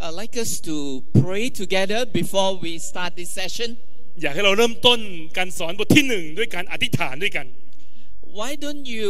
I'd like us to pray together before we start this session. อยากให้เราเริ่มต้นการสอนบทที่1ด้วยการอธิษฐานด้วยกัน Why don't you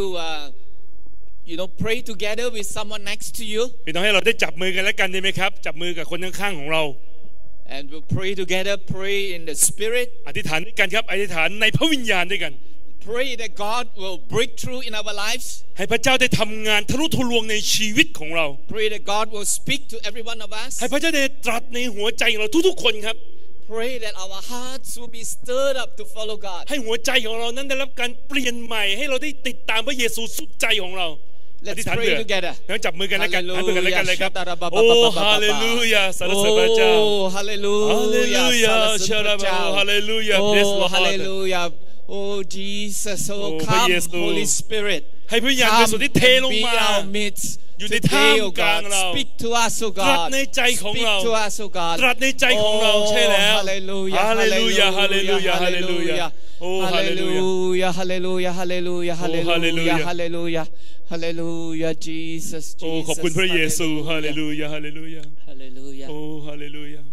pray together with someone next to you? พี่น้องให้เราได้จับมือกันแล้วกันได้ไหมครับจับมือกับคนข้างๆของเรา And we'll pray together, pray in the spirit. อธิษฐานด้วยกันครับอธิษฐานในพระวิญญาณด้วยกัน Pray that God will break through in our lives. ให้พระเจ้าได้ทำงานทะลุทะลวงในชีวิตของเรา Pray that God will speak to every one of us. ให้พระเจ้าได้ตรัสในหัวใจของเราทุกๆคนครับ Pray that our hearts will be stirred up to follow God. ให้หัวใจของเรานั้นได้รับการเปลี่ยนใหม่ให้เราได้ติดตามพระเยซูสุดใจของเรา Let's pray together. แล้วจับมือกันแล้วกันหันมือกันแล้วกันเลยครับโอ้ฮาเลลูยาสรรเสริญพระเจ้าโอ้ฮาเลลูยาสรรเสริญพระเจ้าฮาเลลูยาโอ้ฮาเลลูยา Oh Jesus, oh come Holy Spirit. ให้พระวิญญาณบริสุทธิ์ที่เทลงมาอยู่ในท่ามกลางเรา Speak to us, oh ตรัส God. ในใจของเรา Speak to us, oh God. ตรัสในใจของเราใช่แล้วฮาเลลูยาฮาเลลูยาฮาเลลูยาฮาเลลูยาโอ้ฮาเลลูยาฮาเลลูยาฮาเลลูยาฮาเลลูยาฮาเลลูยาฮาเลลูยา Jesus โอ้ขอบคุณพระเยซูฮาเลลูยาฮาเลลูยาฮาเลลูยาโอ้ฮาเลลูยา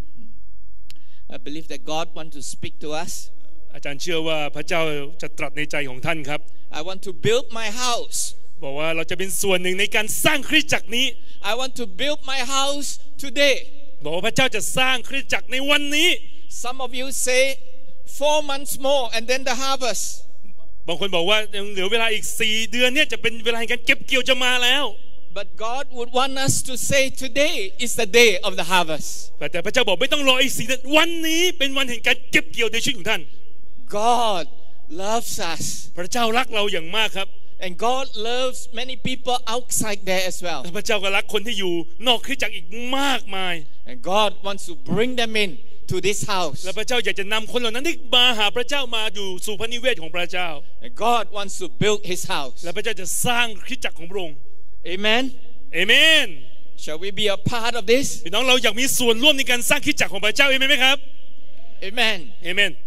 I believe that God wants to speak to us. อาจารย์เชื่อว่าพระเจ้าจะตรัสในใจของท่านครับ I want to build my house. บอกว่าเราจะเป็นส่วนหนึ่งในการสร้างคริสตจักรนี้ I want to build my house today. บอกว่าพระเจ้าจะสร้างคริสตจักรในวันนี้ Some of you say 4 months more and then the harvest. บางคนบอกว่ายังเหลือเวลาอีก4 เดือนเนี่ยจะเป็นเวลาแห่งการเก็บเกี่ยวจะมาแล้ว But God would want us to say today is the day of the harvest. แต่พระเจ้าบอกไม่ต้องรออีก4 เดือนวันนี้เป็นวันแห่งการเก็บเกี่ยวในชีวิตของท่าน God loves us. พระเจ้ารักเราอย่างมากครับ And God loves many people outside there as well. พระเจ้าก็รักคนที่อยู่นอกคริสตจักรอีกมากมาย And God wants to bring them in to this house. และพระเจ้าอยากจะนำคนเหล่านั้นที่มาหาพระเจ้ามาอยู่สู่พระนิเวศของพระเจ้า And God wants to build His house. และพระเจ้าจะสร้างคริสตจักรของพระองค์ Amen. เอเมน Shall we be a part of this? พี่น้องเราอยากมีส่วนร่วมในการสร้างคริสตจักรของพระเจ้าเอเมนไหมครับ Amen. เอเมน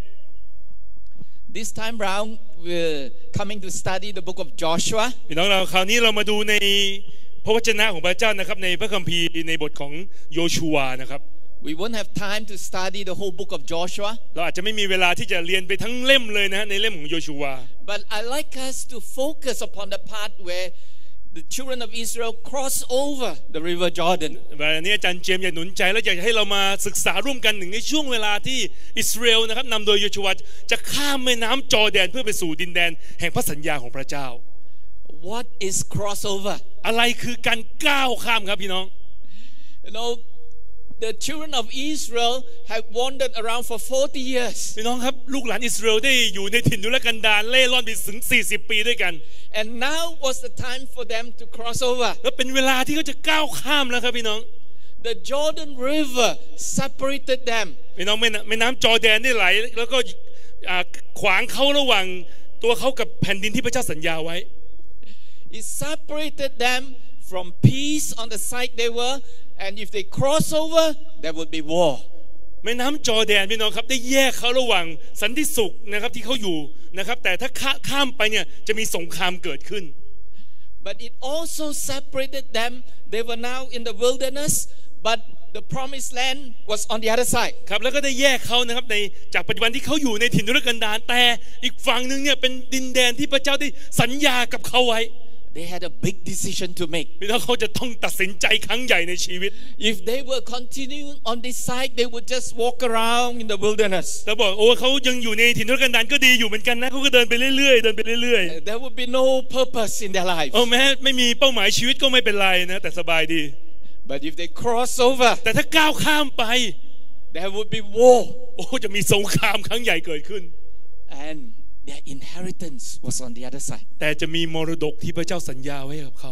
This time round we're coming to study the book of Joshua. พี่น้องเราคราวนี้เรามาดูในพระวจนะของพระเจ้านะครับในพระคัมภีร์ในบทของโยชูวานะครับ We won't have time to study the whole book of Joshua. เราอาจจะไม่มีเวลาที่จะเรียนไปทั้งเล่มเลยนะในเล่มของโยชูวา But I like us to focus upon the part where the children of Israel cross over the river Jordan. วันนี้อาจารย์เจมส์อยากหนุนใจและอยากให้เรามาศึกษาร่วมกันหนึ่งในช่วงเวลาที่อิสราเอลนะครับนำโดยโยชูวาจะข้ามแม่น้ำจอร์แดนเพื่อไปสู่ดินแดนแห่งพระสัญญาของพระเจ้า What is crossover? อะไรคือการก้าวข้ามครับพี่น้อง You know, the children of Israel have wandered around for 40 years. พี่น้องครับลูกหลานอิสราเอลได้อยู่ในถิ่นทุรกันดารเล่ร่อนไปถึง40 ปีด้วยกัน And now was the time for them to cross over. แล้วเป็นเวลาที่เขาจะก้าวข้ามแล้วครับพี่น้อง The Jordan River separated them. พี่น้องแม่น้ำจอร์แดนได้ไหลแล้วก็ขวางเขาระหว่างตัวเขากับแผ่นดินที่พระเจ้าสัญญาไว้ It separated them from peace on the side they were, and if they cross over, there would be war. แม่น้ำจอร์แดนพี่น้องครับได้แยกเขาระหว่างสันติสุขนะครับที่เขาอยู่นะครับแต่ถ้าข้ามไปเนี่ยจะมีสงครามเกิดขึ้น But it also separated them. They were now in the wilderness, but the promised land was on the other side. ครับแล้วก็ได้แยกเขานะครับในจากปัจจุบันที่เขาอยู่ในถิ่นทุรกันดารแต่อีกฝั่งหนึ่งเนี่ยเป็นดินแดนที่พระเจ้าได้สัญญากับเขาไว้ They had a big decision to make. พี่น้องเขาจะต้องตัดสินใจครั้งใหญ่ในชีวิต If they were continuing on this side, they would just walk around in the wilderness. แต่บอกโอ้เขายังอยู่ในถิ่นทุรกันดารก็ดีอยู่เหมือนกันนะเขาก็เดินไปเรื่อยๆเดินไปเรื่อย There would be no purpose in their lives. ๆโอ้แม้ไม่มีเป้าหมายชีวิตก็ไม่เป็นไรนะแต่สบายดี But if they cross over, แต่ถ้าก้าวข้ามไป there would be war. โอ้จะมีสงครามครั้งใหญ่เกิดขึ้น And their inheritance was on the other side. แต่จะมีมรดกที่พระเจ้าสัญญาไว้กับเขา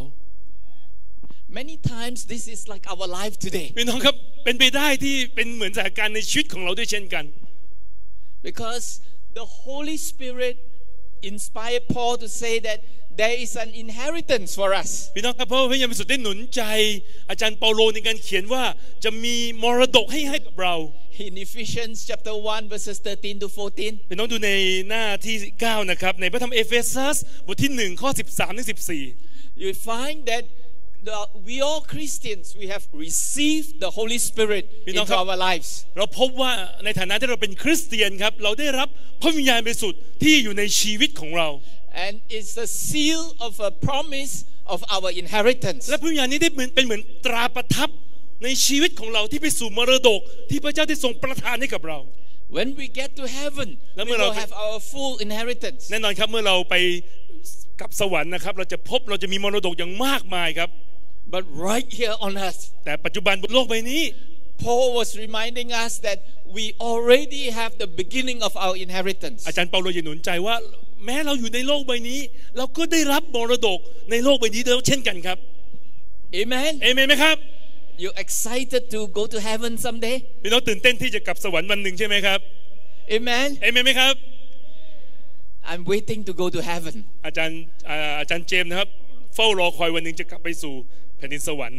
Many times this is like our life today. พี่น้องครับเป็นไปได้ที่เป็นเหมือนสถานการณ์ในชีวิตของเราด้วยเช่นกัน Because the Holy Spirit inspired Paul to say that there is an inheritance for us. พี่น้องครับเพราะพระวิญญาณบริสุทธิ์ได้หนุนใจอาจารย์เปาโลในการเขียนว่าจะมีมรดกให้กับเรา In Ephesians chapter 1 verses 13 to 14. พี่น้องดูในหน้าที่9นะครับในพระธรรมเอเฟซัสบทที่1ข้อ13ถึง14 You find that we all Christians, we have received the Holy Spirit into our lives. เราพบว่าในฐานะที่เราเป็นคริสเตียนครับเราได้รับพระวิญญาณบริสุทธิ์ที่อยู่ในชีวิตของเรา And it's a seal of a promise of our inheritance. และพระวิญญาณนี้ได้เป็นเหมือนตราประทับในชีวิตของเราที่ไปสู่มรดกที่พระเจ้าได้ทรงประทานให้กับเรา When we get to heaven, we will have our full inheritance. แน่นอนครับเมื่อเราไปกับสวรรค์นะครับเราจะมีมรดกอย่างมากมายครับ But right here on earth, แต่ปัจจุบันบนโลกใบนี้ Paul was reminding us that we already have the beginning of our inheritance. อาจารย์เปาโลยังหนุนใจว่าแม้เราอยู่ในโลกใบนี้เราก็ได้รับมรดกในโลกใบนี้ด้วยเช่นกันครับ Amen. เอเมนไหมครับ You excited to go to heaven someday? พี่น้องตื่นเต้นที่จะกลับสวรรค์วันหนึ่งใช่ไหมครับ Amen. เอเมนไหมครับ I'm waiting to go to heaven. อาจารย์เจมส์นะครับเฝ้ารอคอยวันหนึ่งจะกลับไปสู่แผ่นดินสวรรค์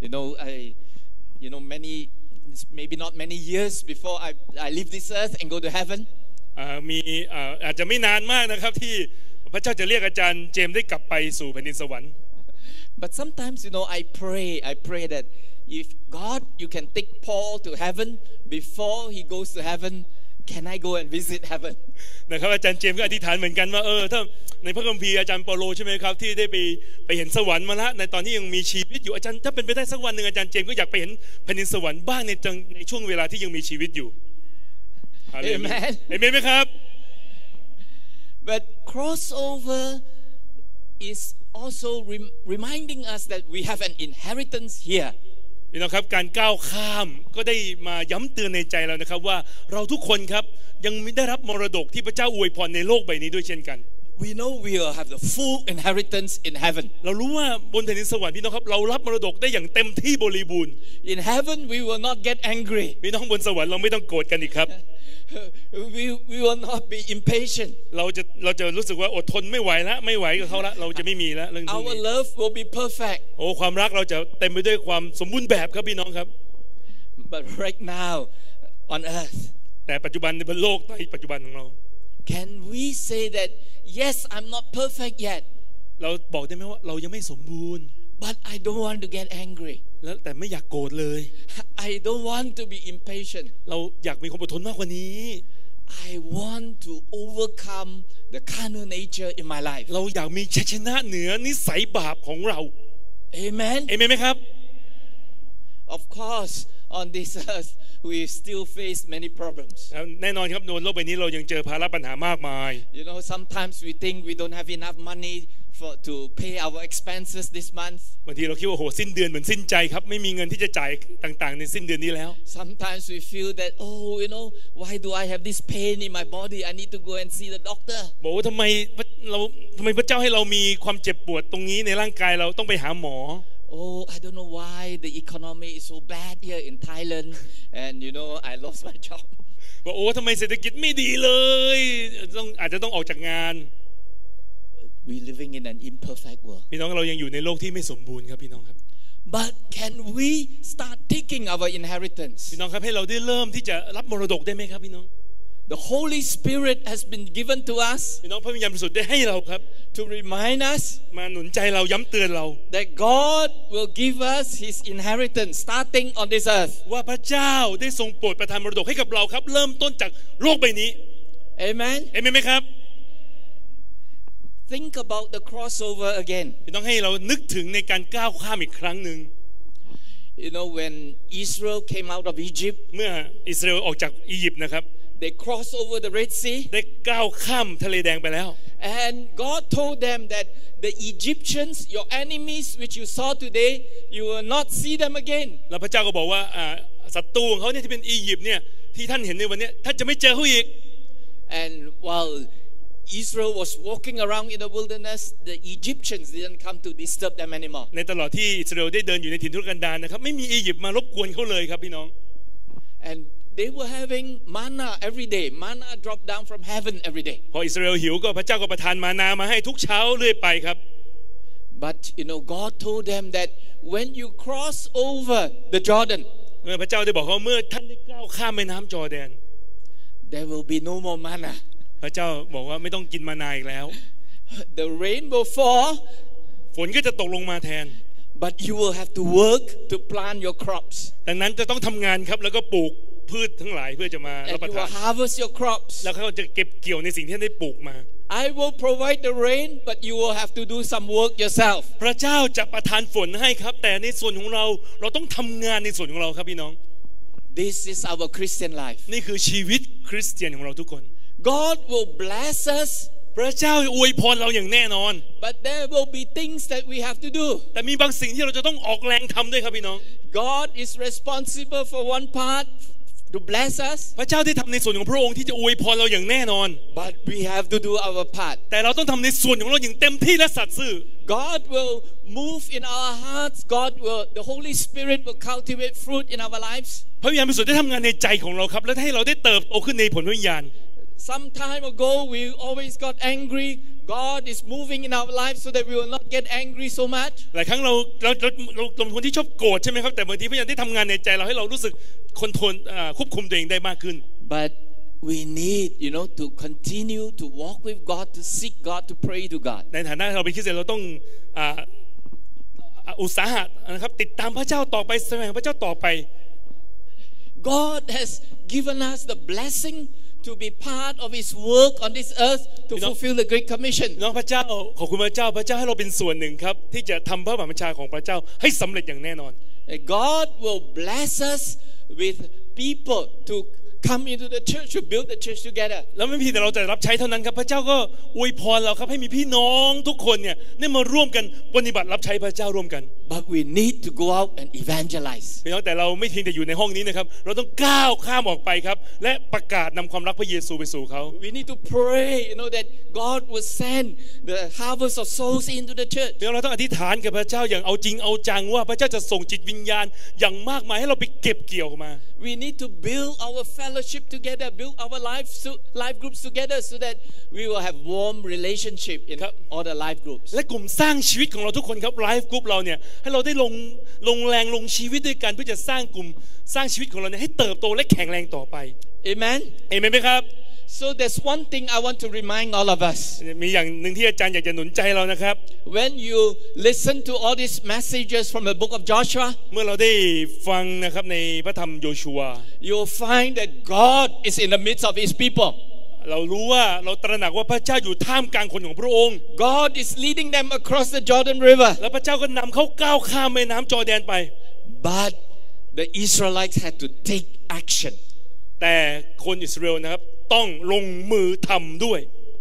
maybe not many years before I leave this earth and go to heaven. มีอาจจะไม่นานมากนะครับที่พระเจ้าจะเรียกอาจารย์เจมส์ได้กลับไปสู่แผ่นดินสวรรค์ But sometimes I pray that if God you can take Paul to heaven before he goes to heaven, can I go and visit heaven? นะครับอาจารย์เจมส์ก็อธิษฐานเหมือนกันว่าถ้าในพระคัมภีร์อาจารย์เปาโลใช่ไหมครับที่ได้ไปเห็นสวรรค์มาแล้วในตอนที่ยังมีชีวิตอยู่อาจารย์ถ้าเป็นไปได้สักวันหนึ่งอาจารย์เจมส์ก็อยากไปเห็นแผ่นดินสวรรค์บ้างในช่วงเวลาที่ยังมีชีวิตอยู่ Amen. เอเมนไหมครับ But crossover is also reminding us that we have an inheritance here. พี่น้องครับการก้าวข้ามก็ได้มาย้ำเตือนในใจเรานะครับว่าเราทุกคนครับยังได้รับมรดกที่พระเจ้าอวยพรในโลกใบนี้ด้วยเช่นกัน We know we will have the full inheritance in heaven. เรารู้ว่าบนแผ่นดินสวรรค์พี่น้องครับเรารับมรดกได้อย่างเต็มที่บริบูรณ์ In heaven we will not get angry. พี่น้องบนสวรรค์เราไม่ต้องโกรธกันอีกครับ We will not be impatient. เราจะรู้สึกว่าอดทนไม่ไหวกับเขาละเราจะไม่มีแล้วเรื่องนี้ Our love will be perfect. โอ้ความรักเราจะเต็มไปด้วยความสมบูรณ์แบบครับพี่น้องครับ But right now on earth, แต่ปัจจุบันในโลกในปัจจุบันของเรา can we say that yes, I'm not perfect yet. เราบอกได้ไหมว่าเรายังไม่สมบูรณ์ But I don't want to get angry. แล้วแต่ไม่อยากโกรธเลย I don't want to be impatient. เราอยากมีความอดทนมากกว่านี้ I want to overcome the carnal nature in my life. เราอยากมีชัยชนะเหนือนิสัยบาปของเรา Amen. เอเมนไหมครับ Of course, on this earth we still face many problems. แน่นอนครับบนโลกใบนี้เรายังเจอภาระปัญหามากมาย Sometimes we think we don't have enough money to pay our expenses this month. บางทีเราคิดว่าโหสิ้นเดือนเหมือนสิ้นใจครับไม่มีเงินที่จะจ่ายต่างๆในสิ้นเดือนนี้แล้ว Sometimes we feel that why do I have this pain in my body? I need to go and see the doctor. บอกว่าทำไมพระเจ้าให้เรามีความเจ็บปวดตรงนี้ในร่างกายเราต้องไปหาหมอ I don't know why the economy is so bad here in Thailand, and I lost my job. บอกทำไมเศรษฐกิจไม่ดีเลยอาจจะต้องออกจากงาน We living in an imperfect world. พี่น้องเรายังอยู่ในโลกที่ไม่สมบูรณ์ครับพี่น้องครับ But can we start taking our inheritance? พี่น้องครับให้เราได้เริ่มที่จะรับมรดกได้ไหมครับพี่น้อง The Holy Spirit has been given to us. พี่น้องพระวิญญาณบริสุทธิ์ได้ให้เราครับ To remind us มาหนุนใจเราย้ำเตือนเรา that God will give us His inheritance starting on this earth. ว่าพระเจ้าได้ทรงโปรดประทานมรดกให้กับเราครับเริ่มต้นจากโลกใบนี้ Amen. เอเมนไหมครับ Think about the crossover again. พี่น้องให้เรานึกถึงในการก้าวข้ามอีกครั้งหนึ่ง When Israel came out of Egypt, เมื่ออิสราเอลออกจากอียิปต์นะครับ they crossed over the Red Sea. ได้ก้าวข้ามทะเลแดงไปแล้ว And God told them that the Egyptians, your enemies, which you saw today, you will not see them again. แล้วพระเจ้าก็บอกว่าศัตรูของเขาเนี่ยที่เป็นอียิปต์เนี่ยที่ท่านเห็นในวันนี้ท่านจะไม่เจอเขาอีก And while Israel was walking around in the wilderness, the Egyptians didn't come to disturb them anymore. ในตลอดที่อิสราเอลได้เดินอยู่ในถิ่นทุรกันดารนะครับไม่มีอียิปต์มารบกวนเขาเลยครับพี่น้อง And they were having manna every day. Manna dropped down from heaven every day. พออิสราเอลหิวก็พระเจ้าก็ประทานมานามาให้ทุกเช้าเรื่อยไปครับ But God told them that when you cross over the Jordan, พระเจ้าได้บอกเขาเมื่อท่านได้ก้าวข้ามแม่น้ำจอร์แดน there will be no more manna. พระเจ้าบอกว่าไม่ต้องกินมานาอีกแล้ว The rain will fall. ฝนก็จะตกลงมาแทน but you will have to work to plant your crops ดังนั้นจะต้องทำงานครับแล้วก็ปลูกพืชทั้งหลายเพื่อจะมารับ and ประ you ทาน will harvest your crops แล้วเขาจะเก็บเกี่ยวในสิ่งที่ได้ปลูกมา I will provide the rain but you will have to do some work yourself พระเจ้าจะประทานฝนให้ครับแต่ในส่วนของเราต้องทำงานในส่วนของเราครับพี่น้อง This is our Christian life นี่คือชีวิตคริสเตียนของเราทุกคน God will bless us พระเจ้าอวยพรเราอย่างแน่นอน but there will be things that we have to do แต่มีบางสิ่งที่เราจะต้องออกแรงทำด้วยครับพี่น้อง God is responsible for one part to bless us พระเจ้าได้ทำในส่วนของพระองค์ที่จะอวยพรเราอย่างแน่นอน but we have to do our part แต่เราต้องทำในส่วนของเราอย่างเต็มที่และสัตย์ซื่อ God will move in our hearts the Holy Spirit will cultivate fruit in our lives พระวิญญาณบริสุทธิ์ได้ทำงานในใจของเราครับและให้เราได้เติบโตขึ้นในผลวิญญาณ Some time ago we always got angry God is moving in our lives so that we will not get angry so much หลายครั้งเราเป็นคนที่ชอบโกรธใช่ไหมครับแต่บางทีพระวิญญาณได้ทำงานในใจเราให้เรารู้สึกควบคุมตัวเองได้มากขึ้น But we need to continue to walk with God to seek God to pray to God ในฐานะเราเป็นคริสเตียนเราต้องอุตสาหะนะครับติดตามพระเจ้าต่อไปแสวงพระเจ้าต่อไป God has given us the blessing to be part of His work on this earth to fulfill the Great Commission น้องพระเจ้าขอบคุณพระเจ้าให้เราเป็นส่วนหนึ่งครับที่จะทำพระบัญชาของพระเจ้าให้สำเร็จอย่างแน่นอน God will bless us with people to come into the church to build the church together แล้วไม่เพียงแต่เราจะรับใช้เท่านั้นครับพระเจ้าก็อวยพรเราครับให้มีพี่น้องทุกคนเนี่ยได้มาร่วมกันปฏิบัติรับใช้พระเจ้าร่วมกัน But we need to go out and evangelize พี่น้องแต่เราไม่เพียงแต่อยู่ในห้องนี้นะครับเราต้องก้าวข้ามออกไปครับและประกาศนำความรักพระเยซูไปสู่เขา We need to pray that God will send the harvest of souls into the church พี่น้องเราต้องอธิษฐานกับพระเจ้าอย่างเอาจริงเอาจังว่าพระเจ้าจะส่งจิตวิญญาณอย่างมากมายให้เราไปเก็บเกี่ยวมา We need to build our fellowship together build our life groups together so that we will have warm relationship in all the life groups และกลุ่มสร้างชีวิตของเราทุกคนครับไลฟ์กรุ๊ปเราเนี่ยให้เราได้ลงแรงลงชีวิตด้วยกันเพื่อจะสร้างกลุ่มสร้างชีวิตของเราเนี่ยให้เติบโตและแข็งแรงต่อไป Amen เอเมนไหมครับ So there's one thing I want to remind all of us มีอย่างหนึ่งที่อาจารย์อยากจะหนุนใจเรานะครับ When you listen to all these messages from the book of Joshua เมื่อเราได้ฟังนะครับในพระธรรมโยชูวา you'll find that God is in the midst of His people เรารู้ว่าเราตระหนักว่าพระเจ้าอยู่ท่ามกลางคนของพระองค์ God is leading them across the Jordan River และพระเจ้าก็นำเขาก้าวข้ามแม่น้ำจอร์แดนไป But the Israelites had to take action แต่คนอิสราเอลนะครับต้องลงมือทำด้วย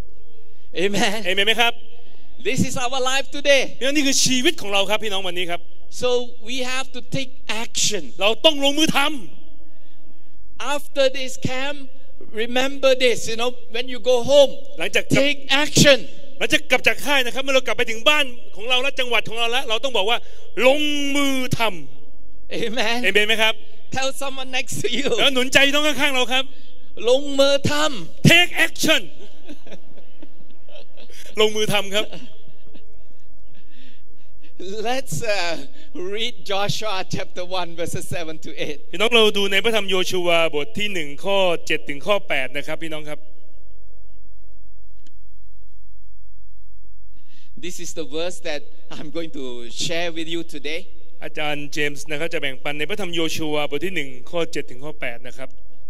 Amen เอเมนไหมครับ This is our life today นี่คือชีวิตของเราครับพี่น้องวันนี้ครับ So we have to take action เราต้องลงมือทำ After this camp remember this when you go home หลังจาก take action หลังจากกลับจากค่ายนะครับเมื่อเรากลับไปถึงบ้านของเราและจังหวัดของเราแล้วเราต้องบอกว่าลงมือทำ Amen เอเมนไหมครับ Tell someone next to you แล้วหนุนใจต้องข้างๆเราครับลงมือทำ take action ลงมือทำครับ Let's read Joshua chapter 1 verses 7 to 8 พี่น้องเราดูในพระธรรมโยชูวาบทที่1ข้อ7ถึงข้อ8นะครับพี่น้องครับ This is the verse that I'm going to share with you today อาจารย์เจมส์นะครับจะแบ่งปันในพระธรรมโยชูวาบทที่1ข้อ7ถึงข้อ8นะครับ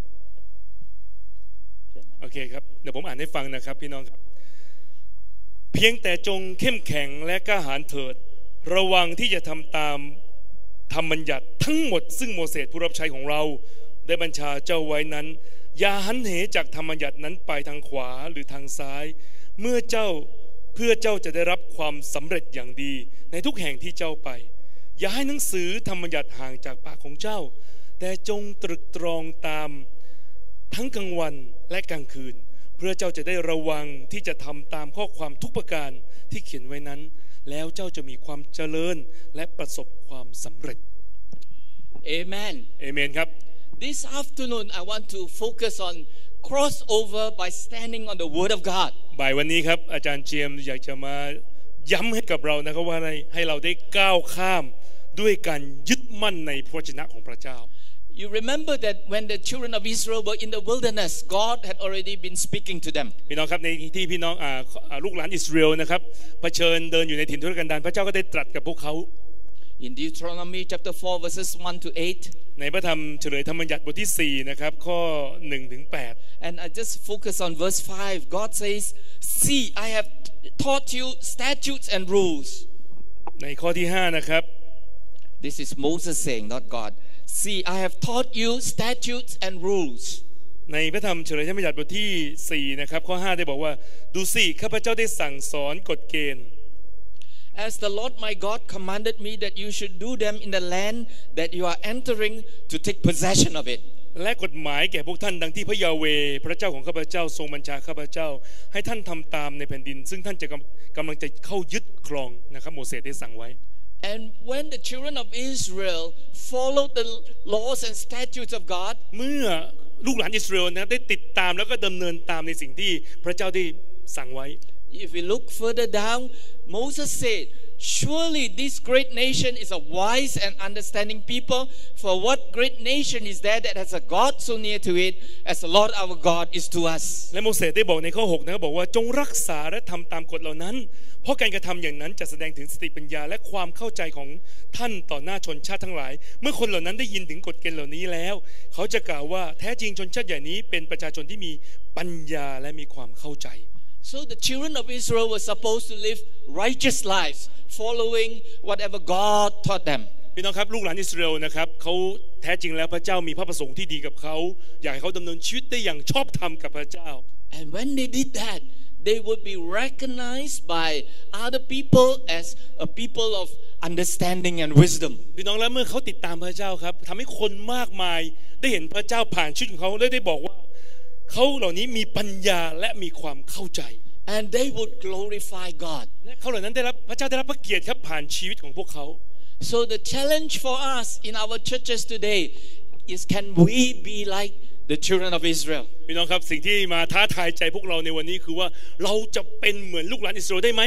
โอเคครับเดี๋ยวผมอ่านให้ฟังนะครับพี่น้องครับเพียงแต่จงเข้มแข็งและกล้าหาญเถิดระวังที่จะทำตามธรรมบัญญัติทั้งหมดซึ่งโมเสสผู้รับใช้ของเราได้บัญชาเจ้าไว้นั้นอย่าหันเหจากธรรมบัญญัตินั้นไปทางขวาหรือทางซ้ายเพื่อเจ้าจะได้รับความสำเร็จอย่างดีในทุกแห่งที่เจ้าไปอย่าให้หนังสือธรรมบัญญัติห่างจากปากของเจ้าแต่จงตรึกตรองตามทั้งกลางวันและกลางคืนเพื่อเจ้าจะได้ระวังที่จะทำตามข้อความทุกประการที่เขียนไว้นั้นแล้วเจ้าจะมีความเจริญและประสบความสำเร็จ Amen เอเมนครับ This afternoon I want to focus on crossover by standing on the Word of God บ่ายวันนี้ครับอาจารย์เจมส์อยากจะมาย้ำให้กับเรานะครับว่าให้เราได้ก้าวข้ามด้วยการยึดมั่นในพระวจนะของพระเจ้า You remember that when the children of Israel were in the wilderness, God had already been speaking to them. พี่น้องครับในที่พี่น้องลูกหลานอิสราเอลนะครับเผชิญเดินอยู่ในถิ่นทุรกันดารพระเจ้าก็ได้ตรัสกับพวกเขา In Deuteronomy chapter 4 verses 1 to 8. ในพระธรรมเฉลยธรรมบัญญัติบทที่4นะครับข้อ1ถึง8 And I just focus on verse 5. God says, "See, I have taught you statutes and rules." ในข้อที่5นะครับ This is Moses saying, not God. "See, I have taught you statutes and rules." ในพระธรรมเฉลยธรรมบัญญัติบทที่4นะครับข้อ5ได้บอกว่าดูสิข้าพเจ้าได้สั่งสอนกฎเกณฑ์ As the Lord my God commanded me that you should do them in the land that you are entering to take possession of it. และกฎหมายแก่พวกท่านดังที่พระยาเวห์พระเจ้าของข้าพเจ้าทรงบัญชาข้าพเจ้าให้ท่านทำตามในแผ่นดินซึ่งท่านจะกำลังจะเข้ายึดครองนะครับโมเสสได้สั่งไว้ And when the children of Israel followed the laws and statutes of God, เมื่อลูกหลานอิสราเอลนะได้ติดตามแล้วก็ดำเนินตามในสิ่งที่พระเจ้าได้สั่งไว้ if we look further down, Moses said, "Surely this great nation is a wise and understanding people. For what great nation is there that has a God so near to it as the Lord our God is to us?" และโมเสสได้บอกในข้อ6นะครับบอกว่าจงรักษาและทำตามกฎเหล่านั้นเพราะการกระทำอย่างนั้นจะแสดงถึงสติปัญญาและความเข้าใจของท่านต่อหน้าชนชาติทั้งหลายเมื่อคนเหล่านั้นได้ยินถึงกฎเกณฑ์เหล่านี้แล้วเขาจะกล่าวว่าแท้จริงชนชาติใหญ่นี้เป็นประชาชนที่มีปัญญาและมีความเข้าใจ So the children of Israel were supposed to live righteous lives, following whatever God taught them. พี่น้องครับลูกหลานอิสราเอลนะครับเขาแท้จริงแล้วพระเจ้ามีพระประสงค์ที่ดีกับเขาอยากให้เขาดำเนินชีวิตได้อย่างชอบธรรมกับพระเจ้า And when they did that, they would be recognized by other people as a people of understanding and wisdom. พี่น้องแล้วเมื่อเขาติดตามพระเจ้าครับทำให้คนมากมายได้เห็นพระเจ้าผ่านชีวิตของเขาและได้บอกว่าเขาเหล่านี้มีปัญญาและมีความเข้าใจ And they would glorify God. และเขาเหล่านั้นได้รับพระเจ้าได้รับพระเกียรติครับผ่านชีวิตของพวกเขา So the challenge for us in our churches today is, can we be like the children of Israel? พี่น้องครับสิ่งที่มาท้าทายใจพวกเราในวันนี้คือว่าเราจะเป็นเหมือนลูกหลานอิสราเอลได้ไหม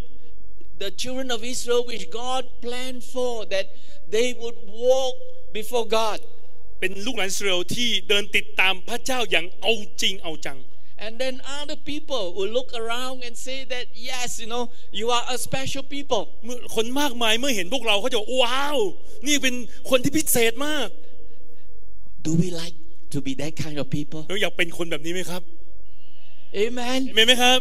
The children of Israel which God planned for, that they would walk before God. เป็นลูกหลานอิสราเอลที่เดินติดตามพระเจ้าอย่างเอาจริงเอาจัง And then other people will look around and say that, yes, you are a special people. เมื่อคนมากมายเมื่อเห็นพวกเราเขาจะว้าวนี่เป็นคนที่พิเศษมาก Do we like to be that kind of people? เราอยากเป็นคนแบบนี้ไหมครับ Amen. เห็นไหมครับ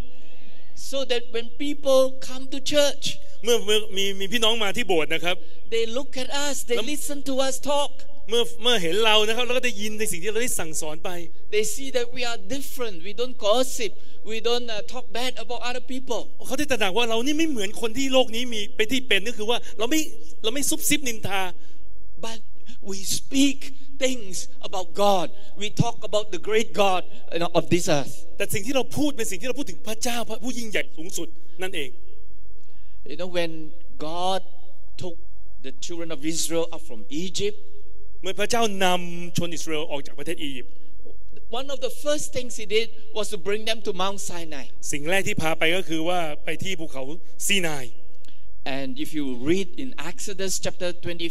So that when people come to church, เมื่อมีพี่น้องมาที่โบสถ์นะครับ they look at us, they listen to us talk. เมื่อเห็นเรานะครับแล้วก็ได้ยินในสิ่งที่เราได้สั่งสอนไป They see that we are different. We don't gossip. We don't talk bad about other people. เขาได้ตระหนักว่าเรานี่ไม่เหมือนคนที่โลกนี้มีเป็นที่เป็นก็คือว่าเราไม่ซุบซิบนินทา But we speak things about God. We talk about the great God of this earth. แต่สิ่งที่เราพูดเป็นสิ่งที่เราพูดถึงพระเจ้าผู้ยิ่งใหญ่สูงสุดนั่นเอง When God took the children of Israel up from Egypt, เมื่อพระเจ้านำชนอิสราเอลออกจากประเทศอียิปต์ one of the first things he did was to bring them to Mount Sinai. สิ่งแรกที่พาไปก็คือว่าไปที่ภูเขาซีนาย And if you read in Exodus chapter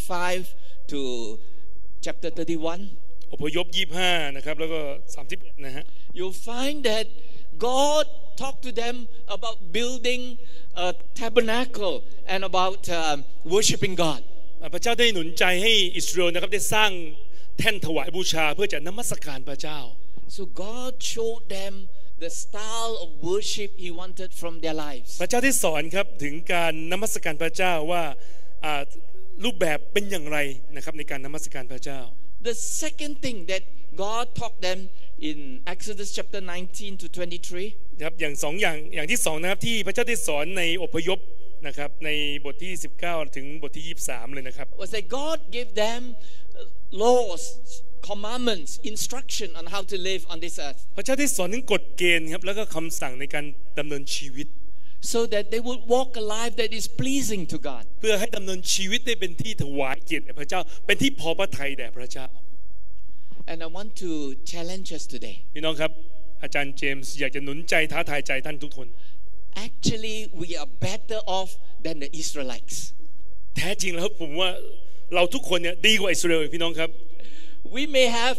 25 to chapter 31, อพยพ25นะครับแล้วก็31นะฮะ you'll find that God talked to them about building a tabernacle and about worshiping God. พระเจ้าได้หนุนใจให้อิสราเอลนะครับได้สร้างแท่นถวายบูชาเพื่อจะนมัสการพระเจ้า So God showed them the style of worship He wanted from their lives. พระเจ้าได้สอนครับถึงการนมัสการพระเจ้าว่ารูปแบบเป็นอย่างไรนะครับในการนมัสการพระเจ้า The second thing that God taught them in Exodus chapter 19 to 23. ครับอย่างที่2นะครับที่พระเจ้าได้สอนในอพยพนะครับในบทที่19ถึงบทที่23เลยนะครับ Was that God gave them laws, commandments, instruction on how to live on this earth. พระเจ้าได้สอนถึงกฎเกณฑ์ครับแล้วก็คำสั่งในการดำเนินชีวิต So that they would walk a life that is pleasing to God. เพื่อให้ดำเนินชีวิตได้เป็นที่ถวายเกียรติแด่พระเจ้าเป็นที่พอพระทัยแด่พระเจ้า And I want to challenge us today. พี่น้องครับอาจารย์เจมส์อยากจะหนุนใจท้าทายใจท่านทุกคน Actually, we are better off than the Israelites. แท้จริงแล้วผมว่าเราทุกคนเนี่ยดีกว่าอิสราเอลพี่น้องครับ We may have,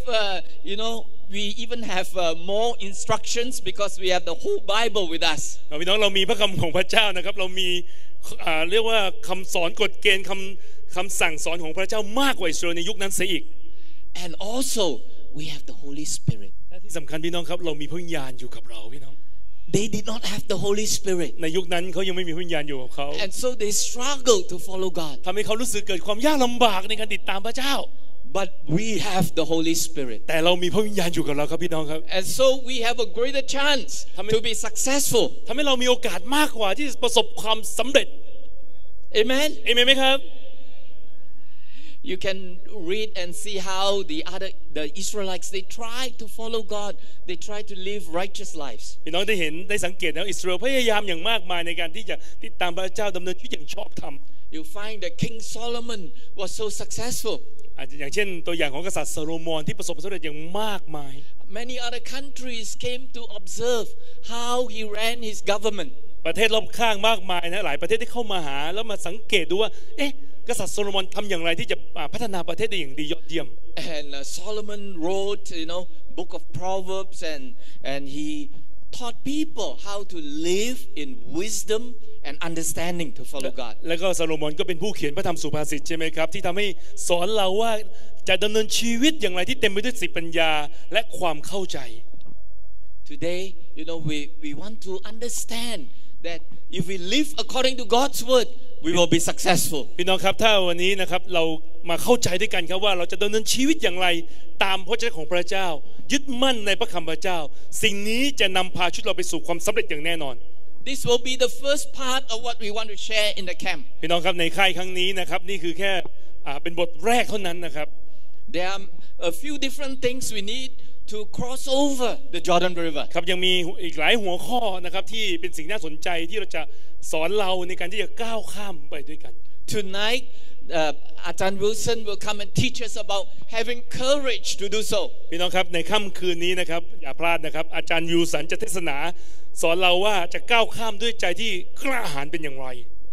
we even have more instructions because we have the whole Bible with us. พี่น้องเรามีพระคำของพระเจ้านะครับเรามีเรียกว่าคำสอนกฎเกณฑ์คำสั่งสอนของพระเจ้ามากกว่าอิสราเอลในยุคนั้นเสียอีก And also we have the Holy Spirit. และที่สำคัญพี่น้องครับเรามีพระวิญญาณอยู่กับเราพี่น้อง They did not have the Holy Spirit. ในยุคนั้นเขายังไม่มีพระวิญญาณอยู่กับเขา And so they struggled to follow God. ทำให้เขารู้สึกเกิดความยากลำบากในการติดตามพระเจ้า But we have the Holy Spirit. แต่เรามีพระวิญญาณอยู่กับเราครับพี่น้องครับ And so we have a greater chance to be successful. ทำให้เรามีโอกาสมากกว่าที่จะประสบความสำเร็จ Amen. เอเมนไหมครับ You can read and see how the Israelites, they try to follow God. They try to live righteous lives. พี่น้องได้เห็นได้สังเกตนะอิสราเอลพยายามอย่างมากมายในการที่จะติดตามพระเจ้าดำเนินชีวิตอย่างชอบธรรม You find that King Solomon was so successful. อย่างเช่นตัวอย่างของกษัตริย์โซโลมอนที่ประสบความสำเร็จอย่างมากมาย Many other countries came to observe how he ran his government. ประเทศรอบข้างมากมายนะหลายประเทศที่เข้ามาหาแล้วมาสังเกตดูว่ากษัตริย์โซโลมอนทำอย่างไรที่จะพัฒนาประเทศได้อย่างดียอดเยี่ยม And Solomon wrote, book of Proverbs, and he taught people how to live in wisdom and understanding to follow God. แล้วก็โซโลมอนก็เป็นผู้เขียนพระธรรมสุภาษิตใช่ไหมครับที่ทำให้สอนเราว่าจะดำเนินชีวิตอย่างไรที่เต็มไปด้วยสติปัญญาและความเข้าใจ Today, we want to understand that if we live according to God's word, we will be successful. พี่น้องครับถ้าวันนี้นะครับเรามาเข้าใจด้วยกันครับว่าเราจะดำเนินชีวิตอย่างไรตามพระเจ้าของพระเจ้ายึดมั่นในพระคำพระเจ้าสิ่งนี้จะนำพาชีวิตเราไปสู่ความสำเร็จอย่างแน่นอน This will be the first part of what we want to share in the camp. พี่น้องครับในค่ายครั้งนี้นะครับนี่คือแค่เป็นบทแรกเท่านั้นนะครับ There are a few different things we need to cross over the Jordan River. ครับยังมีอีกหลายหัวข้อนะครับที่เป็นสิ่งน่าสนใจที่เราจะสอนเราในการที่จะก้าวข้ามไปด้วยกัน Tonight, Ajahn Wilson will come and teach us about having courage to do so. พี่น้องครับในค่ำคืนนี้นะครับอย่าพลาดนะครับอาจารย์วิลสันจะเทศนาสอนเราว่าจะก้าวข้ามด้วยใจที่กล้าหาญเป็นอย่างไร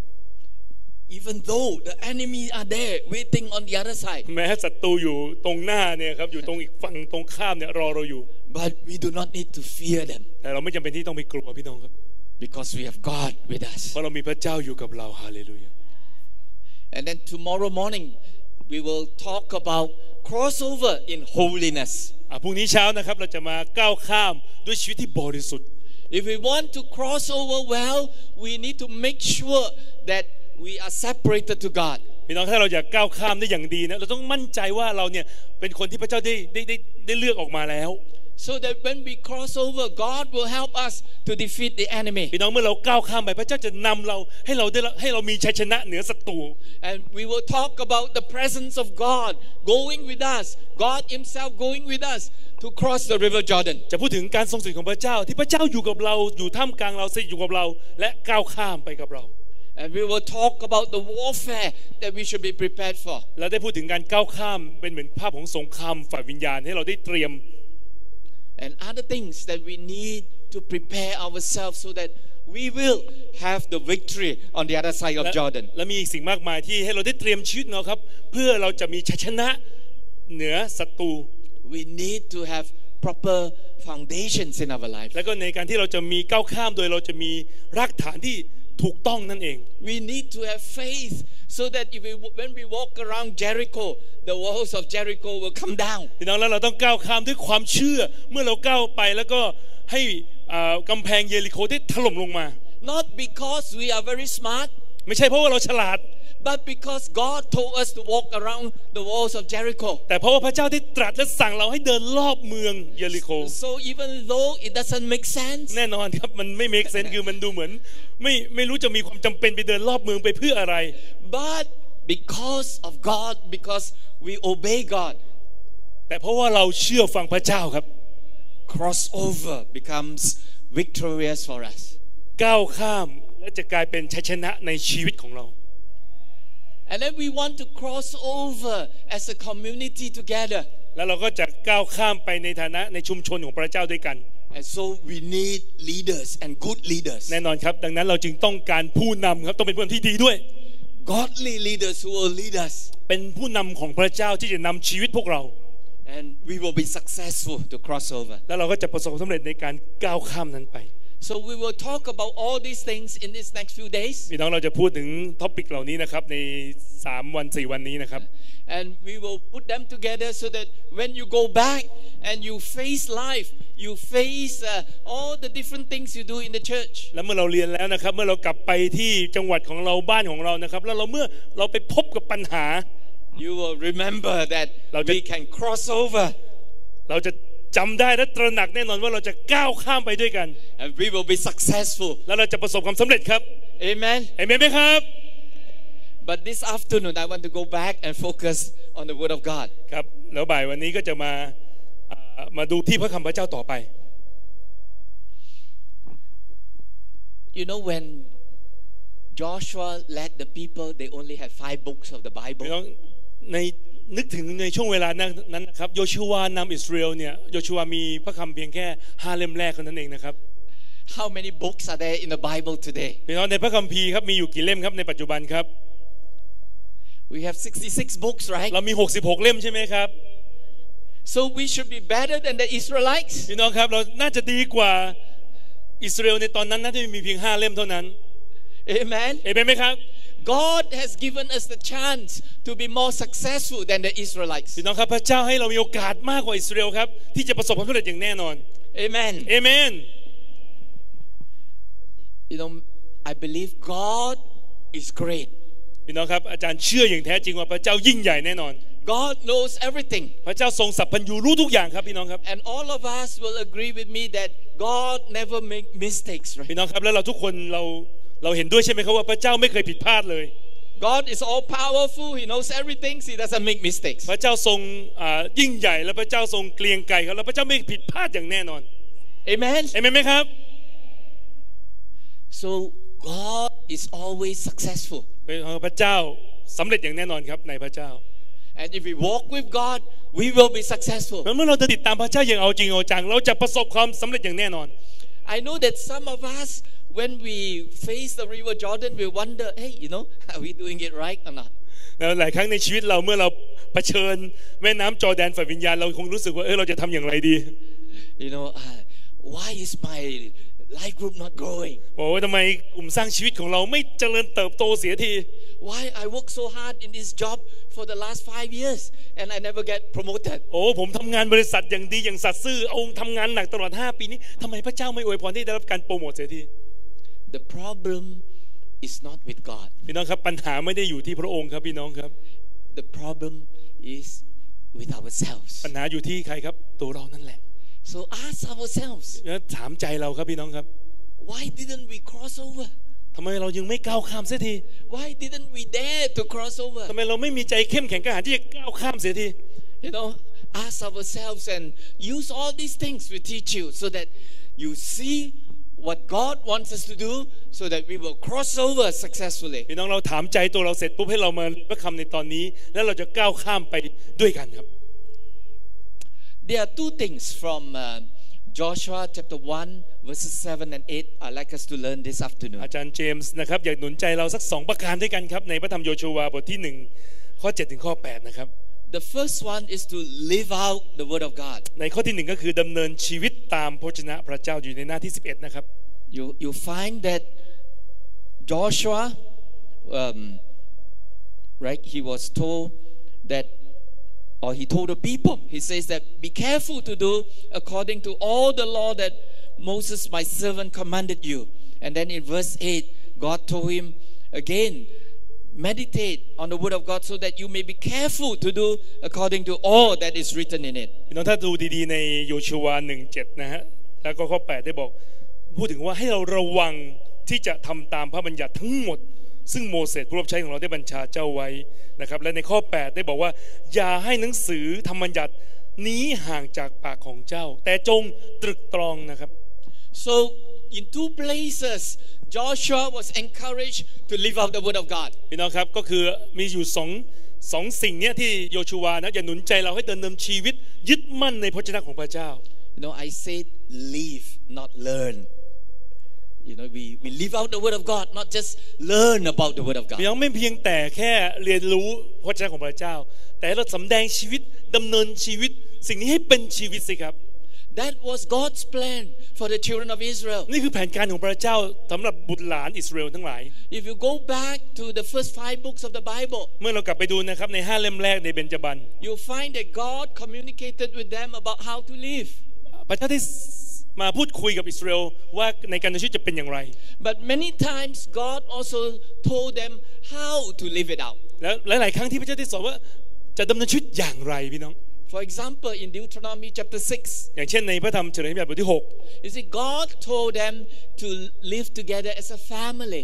Even though the enemy are there waiting on the other side. แม้ศัตรูอยู่ตรงหน้าเนี่ยครับอยู่ตรงอีกฝั่งตรงข้ามเนี่ยรอเราอยู่ But we do not need to fear them. แต่เราไม่จำเป็นที่ต้องไปกลัวพี่น้องครับ Because we have God with us. เพราะเรามีพระเจ้าอยู่กับเราฮาเลลูยา And then tomorrow morning we will talk about crossover in holiness. พรุ่งนี้เช้านะครับเราจะมาก้าวข้ามด้วยชีวิตที่บริสุทธิ์ If we want to cross over well, we need to make sure that we are separated to God. พี่น้องถ้าเราอยากก้าวข้ามได้อย่างดีนะเราต้องมั่นใจว่าเราเนี่ยเป็นคนที่พระเจ้าได้เลือกออกมาแล้ว So that when we cross over, God will help us to defeat the enemy. พี่น้องเมื่อเราก้าวข้ามไปพระเจ้าจะนำเราให้เรามีชัยชนะเหนือศัตรู And we will talk about the presence of God going with us, God Himself going with us to cross the River Jordan. จะพูดถึงการทรงสถิตของพระเจ้าที่พระเจ้าอยู่กับเราอยู่ท่ามกลางเราสถิตอยู่กับเราและก้าวข้ามไปกับเรา And we will talk about the warfare that we should be prepared for. และได้พูดถึงการก้าวข้ามเป็นเหมือนภาพของสงครามฝ่ายวิญญาณให้เราได้เตรียม And other things that we need to prepare ourselves so that we will have the victory on the other side of Jordan. และมีอีกสิ่งมากมายที่ให้เราได้เตรียมชีวิตเราครับเพื่อเราจะมีชัยชนะเหนือศัตรู We need to have proper foundations in our life. แล้วก็ในการที่เราจะมีก้าวข้ามโดยเราจะมีรากฐานที่ถูกต้องนั่นเอง We need to have faith so that when we walk around Jericho, the walls of Jericho will come down. พี่น้องแล้วเราต้องก้าวข้ามด้วยความเชื่อเมื่อเราก้าวไปแล้วก็ให้กำแพงเยริโคได้ถล่มลงมา Not because we are very smart, ไม่ใช่เพราะว่าเราฉลาด but because God told us to walk around the walls of Jericho. แต่เพราะว่าพระเจ้าได้ตรัสและสั่งเราให้เดินรอบเมืองเยริโค So even though it doesn't make sense, แน่นอนครับมันไม่ make sense คือมันดูเหมือนไม่รู้จะมีความจำเป็นไปเดินรอบเมืองไปเพื่ออะไร but because of God, because we obey God, แต่เพราะว่าเราเชื่อฟังพระเจ้าครับ crossover becomes victorious for us. ก้าวข้ามและจะกลายเป็นชัยชนะในชีวิตของเรา And then we want to cross over as a community together. แล้วเราก็จะก้าวข้ามไปในฐานะในชุมชนของพระเจ้าด้วยกัน And so we need leaders and good leaders. แน่นอนครับดังนั้นเราจึงต้องการผู้นำครับต้องเป็นผู้นำที่ดีด้วย Godly leaders who will lead us. เป็นผู้นำของพระเจ้าที่จะนำชีวิตพวกเรา And we will be successful to cross over. แล้วเราก็จะประสบความสำเร็จในการก้าวข้ามนั้นไป So we will talk about all these things in these next few days. พี่น้องเราจะพูดถึงท็อปิกเหล่านี้นะครับใน3 วัน 4 วันนี้นะครับ And we will put them together so that when you go back and you face life, you face all the different things you do in the church. แล้วเมื่อเราเรียนแล้วนะครับเมื่อเรากลับไปที่จังหวัดของเราบ้านของเรานะครับแล้วเมื่อเราไปพบกับปัญหา You will remember that we can cross over. เราจะจำได้และตระหนักแน่นอนว่าเราจะก้าวข้ามไปด้วยกัน And we will be successful. แล้วเราจะประสบความสำเร็จครับ Amen. Amen ไหมครับ But this afternoon I want to go back and focus on the Word of God. ครับแล้วบ่ายวันนี้ก็จะมาดูที่พระคำพระเจ้าต่อไป You know when Joshua led the people, they only had 5 books of the Bible. พี่น้องนึกถึงในช่วงเวลานั้นนะครับโยชูวานำอิสราเอลเนี่ยโยชูวามีพระคำเพียงแค่5 เล่มแรกเท่านั้นเองนะครับ How many books are there in the Bible today? พี่น้องในพระคัมภีร์ครับมีอยู่กี่เล่มครับในปัจจุบันครับ We have 66 books, right? เรามี66 เล่มใช่ไหมครับ So we should be better than the Israelites. พี่น้องครับเราน่าจะดีกว่าอิสราเอลในตอนนั้นน่าจะมีเพียง5 เล่มเท่านั้น Amen. เอเมนไหมครับ God has given us the chance to be more successful than the Israelites. พี่น้องครับพระเจ้าให้เรามีโอกาสมากกว่าอิสราเอลครับที่จะประสบความสำเร็จอย่างแน่นอน Amen. เอเมน You know, I believe God is great. พี่น้องครับอาจารย์เชื่ออย่างแท้จริงว่าพระเจ้ายิ่งใหญ่แน่นอน God knows everything. พระเจ้าทรงสัพพัญญูรู้ทุกอย่างครับพี่น้องครับ And all of us will agree with me that God never make mistakes, พี่ right? น้องครับแล้วเราทุกคนเราเห็นด้วยใช่ไหมครับว่าพระเจ้าไม่เคยผิดพลาดเลย God is all powerful. He knows everything. He doesn't make mistakes. พระเจ้าทรงยิ่งใหญ่และพระเจ้าทรงเกรียงไกรครับแล้วพระเจ้าไม่ผิดพลาดอย่างแน่นอน Amen. เอเมนไหมครับ So God is always successful. พระเจ้าสำเร็จอย่างแน่นอนครับในพระเจ้า And if we walk with God, we will be successful. เมื่อเราจะติดตามพระเจ้าอย่างเอาจริงเอาจังเราจะประสบความสำเร็จอย่างแน่นอน I know that some of us, when we face the river Jordan, we wonder, hey, are we doing it right or not? แล้วหลายครั้งในชีวิตเราเมื่อเราเผชิญแม่น้ำจอร์แดนฝ่ายวิญญาณเราคงรู้สึกว่าเราจะทำอย่างไรดี Why is my life group not growing? โอ้ทำไมกลุ่มสร้างชีวิตของเราไม่เจริญเติบโตเสียที Why I work so hard in this job for the last 5 years and I never get promoted? โอ้ผมทำงานบริษัทอย่างดีอย่างสัตย์ซื่อเอาทำงานหนักตลอด5 ปีนี้ทำไมพระเจ้าไม่อวยพรที่ได้รับการโปรโมทเสียที The problem is not with God. พี่น้องครับปัญหาไม่ได้อยู่ที่พระองค์ครับพี่น้องครับ The problem is with ourselves. ปัญหาอยู่ที่ใครครับตัวเรานั่นแหละ So ask ourselves, ถามใจเราครับพี่น้องครับ why didn't we cross over? ทำไมเรายังไม่ก้าวข้ามเสียที Why didn't we dare to cross over? ทำไมเราไม่มีใจเข้มแข็งกล้าหาญที่จะก้าวข้ามเสียที Ask ourselves and use all these things we teach you so that you see what God wants us to do so that we will cross over successfully. พี่น้องเราถามใจตัวเราเสร็จปุ๊บให้เรามาพระคำในตอนนี้แล้วเราจะก้าวข้ามไปด้วยกันครับ There are 2 things from Joshua chapter 1 verses 7 and 8 I'd like us to learn this afternoon. อาจารย์เจมส์นะครับอยากหนุนใจเราสัก2 ประการด้วยกันครับในพระธรรมโยชูวาบทที่1ข้อ7ถึงข้อ8นะครับ The first one is to live out the word of God. ในข้อที่1ก็คือดำเนินชีวิตตามพระวจนะพระเจ้าอยู่ในหน้าที่11นะครับ You find that Joshua, right? He was told that, or he told the people. He says that be careful to do according to all the law that Moses, my servant, commanded you. And then in verse 8, God told him again, meditate on the word of God so that you may be careful to do according to all that is written in it. พี่น้องถ้าดูดีๆในโยชูวา 1:7 นะฮะแล้วก็ข้อ8ได้บอกพูดถึงว่าให้เราระวังที่จะทำตามพระบัญญัติทั้งหมดซึ่งโมเสสผู้รับใช้ของเราได้บัญชาเจ้าไว้นะครับและในข้อ8ได้บอกว่าอย่าให้หนังสือธรรมบัญญัตินี้ห่างจากปากของเจ้าแต่จงตรึกตรองนะครับ So in 2 places Joshua was encouraged to live out the word of God. พี่น้องครับก็คือมีอยู่สองสิ่งเนี้ยที่โยชูวานะอย่าหนุนใจเราให้ดำเนินชีวิตยึดมั่นในพระวจนะของพระเจ้า I said live, not learn. We live out the word of God, not just learn about the word of God. พี่น้องไม่เพียงแต่แค่เรียนรู้พระวจนะของพระเจ้าแต่เราสำแดงชีวิตดำเนินชีวิตสิ่งนี้ให้เป็นชีวิตสิครับ That was God's plan for the children of Israel. นี่คือแผนการของพระเจ้าสำหรับบุตรหลานอิสราเอลทั้งหลาย If you go back to the first 5 books of the Bible, เมื่อเรากลับไปดูนะครับใน5 เล่มแรกในเบญจบัน you'll find that God communicated with them about how to live. พระเจ้าได้มาพูดคุยกับอิสราเอลว่าในการดำเนินชีวิตจะเป็นอย่างไร But many times God also told them how to live it out. แล้วหลายๆครั้งที่พระเจ้าได้สอนว่าจะดำเนินชีวิตอย่างไรพี่น้อง For example, in Deuteronomy chapter 6, อย่างเช่นในพระธรรมเฉลยพระบัญญัติบทที่ you see, God told them to live together as a family,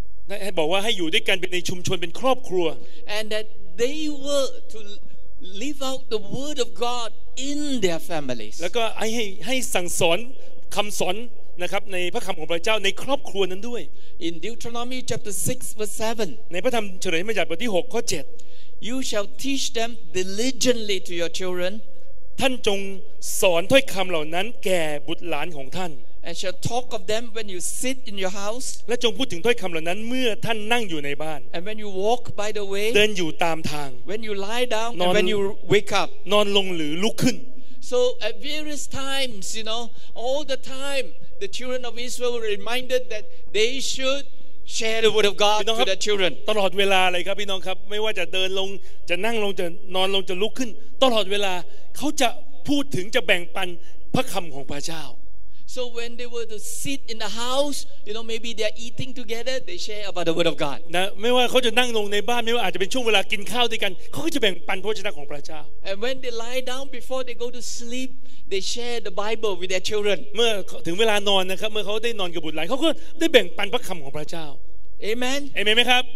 6ให้บอกว่าให้อยู่ด้วยกันเป็นในชุมชนเป็นครอบครัว and that they were to live out the word of God in their families. แล้วก็ให้สั่งสอนคำสอนนะครับในพระคำของพระเจ้าในครอบครัวนั้นด้วย In Deuteronomy chapter 6 verse 7, ในพระธรรมเฉลยพระบัญญัติบทที่ 6 ข้อ 7 you shall teach them diligently to your children, ท่านจงสอนถ้อยคำเหล่านั้นแก่บุตรหลานของท่าน and shall talk of them when you sit in your house, และจงพูดถึงถ้อยคำเหล่านั้นเมื่อท่านนั่งอยู่ในบ้าน and when you walk by the เดิ way, นอยู่ตามทาง when you lie down, and Non- when you wake up. นอนลงหรือลุกขึ้น So at various times, all the time, the children of Israel were reminded that they should share the word of God พี่น้องค to รับ their children. ตลอดเวลาเลยครับพี่น้องครับไม่ว่าจะเดินลงจะนั่งลงจะนอนลงจะลุกขึ้นตลอดเวลาเขาจะพูดถึงจะแบ่งปันพระคำของพระเจ้า So when they were to sit in the house, maybe they're eating together, they share about the word of God. นะไม่ว่าเขาจะนั่งลงในบ้านไม่ว่าอาจจะเป็นช่วงเวลากินข้าวด้วยกันเขาก็จะแบ่งปันพระวจนะของพระเจ้า And when they lie down before they go to sleep, they share the Bible with their children. เมื่อถึงเวลานอนนะครับเมื่อเขาได้นอนกับบุตรหลานเขาก็ได้แบ่งปันพระคำของพระเจ้า Amen. เอเมนไหมครับ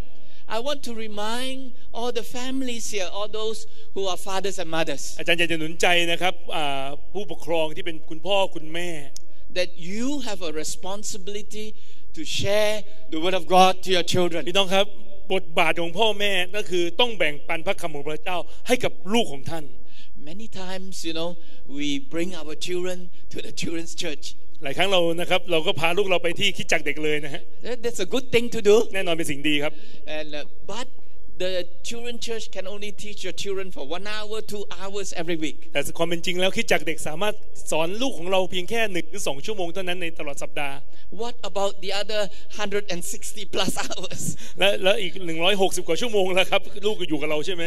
I want to remind all the families here, all those who are fathers and mothers, อาจารย์อยากจะหนุนใจนะครับผู้ปกครองที่เป็นคุณพ่อคุณแม่ that you have a responsibility to share the word of God to your children. พี่น้องครับบทบาทของพ่อแม่ก็คือต้องแบ่งปันพระคำของพระเจ้าให้กับลูกของท่าน Many times, we bring our children to the children's church. หลายครั้งเราก็พาลูกเราไปที่คริสตจักรเด็กเลยนะฮะ That's a good thing to do. แน่นอนเป็นสิ่งดีครับ And but the children church can only teach your children for 1 hour, 2 hours every week. แต่ความเป็นจริงแล้วคริสตจักรเด็กสามารถสอนลูกของเราเพียงแค่1 หรือ 2 ชั่วโมงเท่านั้นในตลอดสัปดาห์ What about the other 160 plus hours? และอีก160 กว่าชั่วโมงแล้วครับลูกก็อยู่กับเราใช่ไหม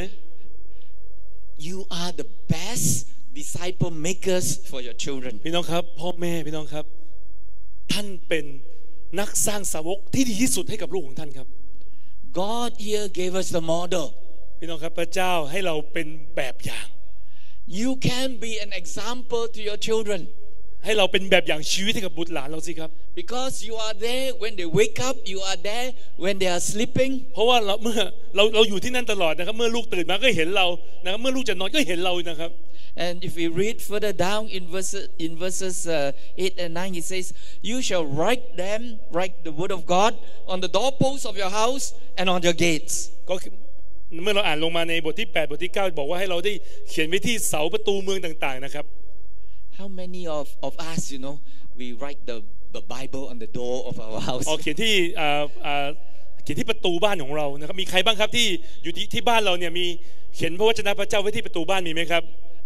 You are the best disciple makers for your children. พี่น้องครับพ่อแม่พี่น้องครับท่านเป็นนักสร้างสาวกที่ดีที่สุดให้กับลูกของท่านครับ God here gave us the model. พี่น้องครับพระเจ้าให้เราเป็นแบบอย่าง You can be an example to your children. ให้เราเป็นแบบอย่างชีวิตให้กับบุตรหลานเราสิครับ Because you are there when they wake up, you are there when they are sleeping. เพราะว่าเมื่อเราอยู่ที่นั่นตลอดนะครับเมื่อลูกตื่นมาก็เห็นเรานะครับเมื่อลูกจะนอนก็เห็นเรานะครับ And if we read further down in verses 8 and 9, he says, "You shall write the word of God on the doorposts of your house and on your gates." ก็เมื่อเราอ่านลงมาในบทที่8บทที่9บอกว่าให้เราได้เขียนไว้ที่เสาประตูเมืองต่างๆนะครับ How many of us, we write the Bible on the door of our house? เขียนที่ประตูบ้านของเรานะครับมีใครบ้างครับที่อยู่ที่บ้านเราเนี่ยมีเขียนพระวจนะพระเจ้าไว้ที่ประตูบ้านมีไหมครับ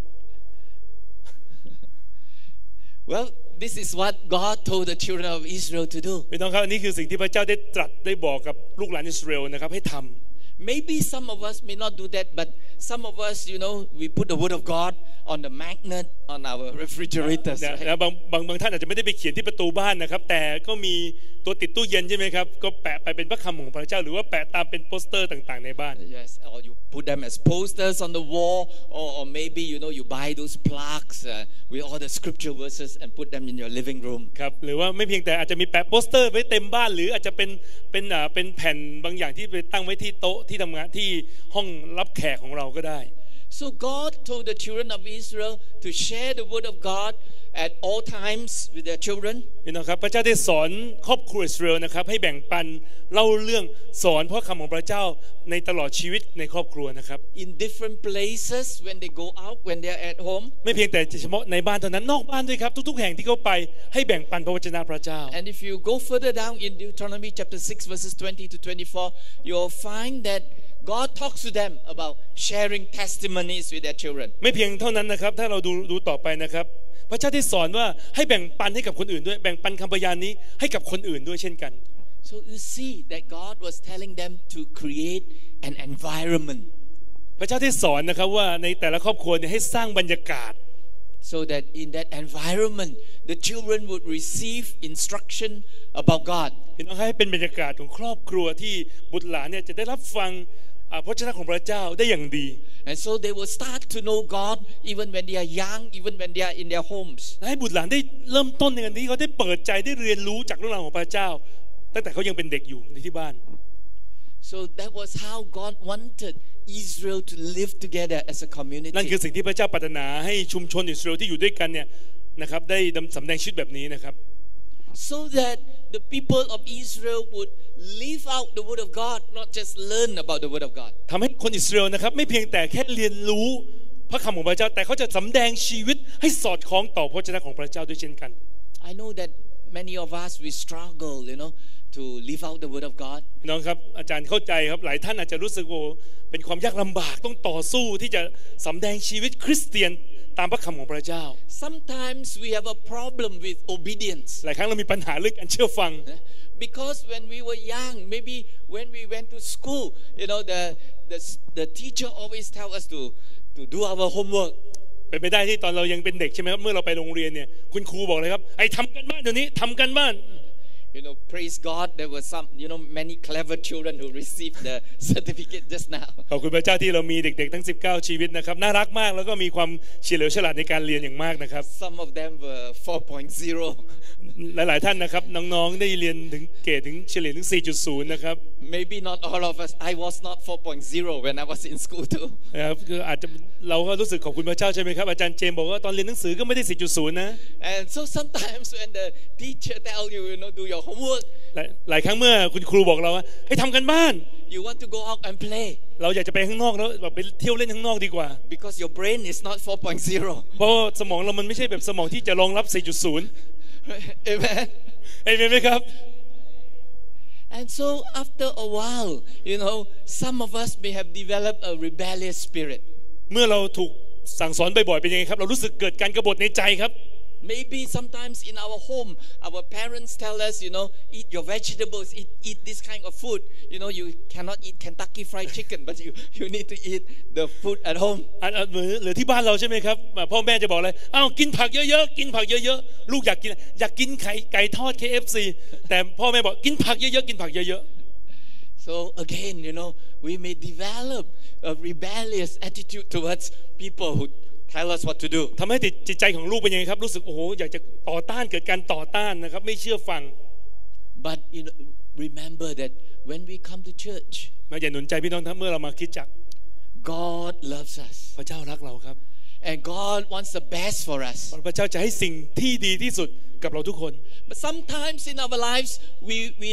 Well, this is what God told the children of Israel to do. พี่น้องครับนี่คือสิ่งที่พระเจ้าได้ตรัสได้บอกกับลูกหลานอิสราเอลนะครับให้ทำ Maybe some of us may not do that, but some of us, we put the word of God on the magnet on our refrigerators. แล้วบางท่านอาจจะไม่ได้ไปเขียนที่ประตูบ้านนะครับแต่ก็มีตัวติดตู้เย็นใช่ไหมครับก็แปะไปเป็นพระคำของพระเจ้าหรือว่าแปะตามเป็นโปสเตอร์ต่างๆในบ้าน Yes, or you put them as posters on the wall, or maybe you buy those plaques with all the scripture verses and put them in your living room. ครับหรือว่าไม่เพียงแต่อาจจะมีแปะโปสเตอร์ไว้เต็มบ้านหรืออาจจะเป็นแผ่นบางอย่างที่ไปตั้งไว้ที่โต๊ะที่ทำงานที่ห้องรับแขกของเราก็ได้ So God told the children of Israel to share the word of God at all times with their children. พี่น้องครับพระเจ้าได้สอนครอบครัวอิสราเอลนะครับให้แบ่งปันเล่าเรื่องสอนพระคำของพระเจ้าในตลอดชีวิตในครอบครัวนะครับ In different places when they go out, when they are at home. ไม่เพียงแต่เฉพาะในบ้านเท่านั้นนอกบ้านด้วยครับทุกๆแห่งที่เขาไปให้แบ่งปันพระวจนะพระเจ้า And if you go further down in Deuteronomy chapter 6 verses 20 to 24, you'll find that God talks to them about sharing testimonies with their children. ไม่เพียงเท่านั้นนะครับถ้าเราดูต่อไปนะครับพระเจ้าได้สอนว่าให้แบ่งปันให้กับคนอื่นด้วยแบ่งปันคำพยานนี้ให้กับคนอื่นด้วยเช่นกัน So you see that God was telling them to create an environment พระเจ้าได้สอนนะครับว่าในแต่ละครอบครัวเนี่ยให้สร้างบรรยากาศ so that in that environment the children would receive instruction about God พี่น้องให้เป็นบรรยากาศของครอบครัวที่บุตรหลานเนี่ยจะได้รับฟังพระเจ้าของพระเจ้าได้อย่างดี and so they will start to know God even when they are young even when they are in their homes ให้บุตรหลานได้เริ่มต้นในการที่เขาได้เปิดใจได้เรียนรู้จากเรื่องราวของพระเจ้าตั้งแต่เขายังเป็นเด็กอยู่ในที่บ้าน so that was how God wanted Israel to live together as a community นั่นคือสิ่งที่พระเจ้าปรารถนาให้ชุมชนอิสราเอลที่อยู่ด้วยกันเนี่ยนะครับได้สำแดงชีวิตแบบนี้นะครับ so that the people of Israel would live out the word of God not just learn about the word of God ทำให้คนอิสราเอลนะครับไม่เพียงแต่แค่เรียนรู้พระคำของพระเจ้าแต่เขาจะสำแดงชีวิตให้สอดคล้องต่อพระวจนะของพระเจ้าด้วยเช่นกัน I know that many of us we struggle to live out the word of God น้องครับอาจารย์เข้าใจครับหลายท่านอาจจะรู้สึกว่าเป็นความยากลำบากต้องต่อสู้ที่จะสำแดงชีวิตคริสเตียนตามพระคำของพระเจ้า Sometimes we have a problem with obedience หลายครั้งเรามีปัญหาเรื่องการเชื่อฟัง because when we were young maybe when we went to school the teacher always tell us to do our homework เป็นไปได้ที่ตอนเรายังเป็นเด็กใช่ไหมครับเมื่อเราไปโรงเรียนเนี่ยคุณครูบอกเลยครับไอ้ทำกันบ้านเดี๋ยวนี้ทำกันบ้าน praise God there were some many clever children who received the certificate just now ขอบคุณพระเจ้าที่เรามีเด็กๆทั้ง19ชีวิตนะครับน่ารักมากแล้วก็มีความเฉลียวฉลาดในการเรียนอย่างมากนะครับ Some of them were 4.0 หลายๆท่านนะครับน้องๆได้เรียนถึงเกรดถึงเฉลี่ยถึง 4.0 นะครับ Maybe not all of us I was not 4.0 when I was in school too นะครับคืออาจจะเราก็รู้สึกขอบคุณพระเจ้าใช่ไหมครับอาจารย์เจมส์บอกว่าตอนเรียนหนังสือก็ไม่ได้ 4.0 นะ And so sometimes when the teacher tell you do your homework หลายครั้งเมื่อคุณครูบอกเราว่าให้ทำกันบ้าน You want to go out and play เราอยากจะไปข้างนอกแล้วแบบไปเที่ยวเล่นข้างนอกดีกว่า Because your brain is not 4.0 เพราะสมองเรามันไม่ใช่แบบสมองที่จะรองรับ 4.0 Amen เอเมนไหมครับ And so after a while some of us may have developed a rebellious spirit เมื่อเราถูกสั่งสอนบ่อยๆเป็นยังไงครับเรารู้สึกเกิดการกบฏในใจครับ Maybe sometimes in our home our parents tell us eat your vegetables eat this kind of food you cannot eat Kentucky Fried Chicken but you need to eat the food at home หรือที่บ้านเราใช่ไหมครับพ่อแม่จะบอกเลยกินผักเยอะๆกินผักเยอะๆลูกอยากกินไก่ทอด KFC แต่พ่อแม่บอกกินผักเยอะๆกินผักเยอะๆ So again we may develop a rebellious attitude towards people who tell us what to do ทำให้จิตใจของลูกเป็นยังไงครับรู้สึกโอ้โหอยากจะต่อต้านเกิดการต่อต้านนะครับไม่เชื่อฟัง But remember that when we come to church อย่าหนุนใจพี่น้องเมื่อเรามาคริสตจักร God loves us พระเจ้ารักเราครับ and God wants the best for us พระเจ้าจะให้สิ่งที่ดีที่สุดกับเราทุกคน But sometimes in our lives we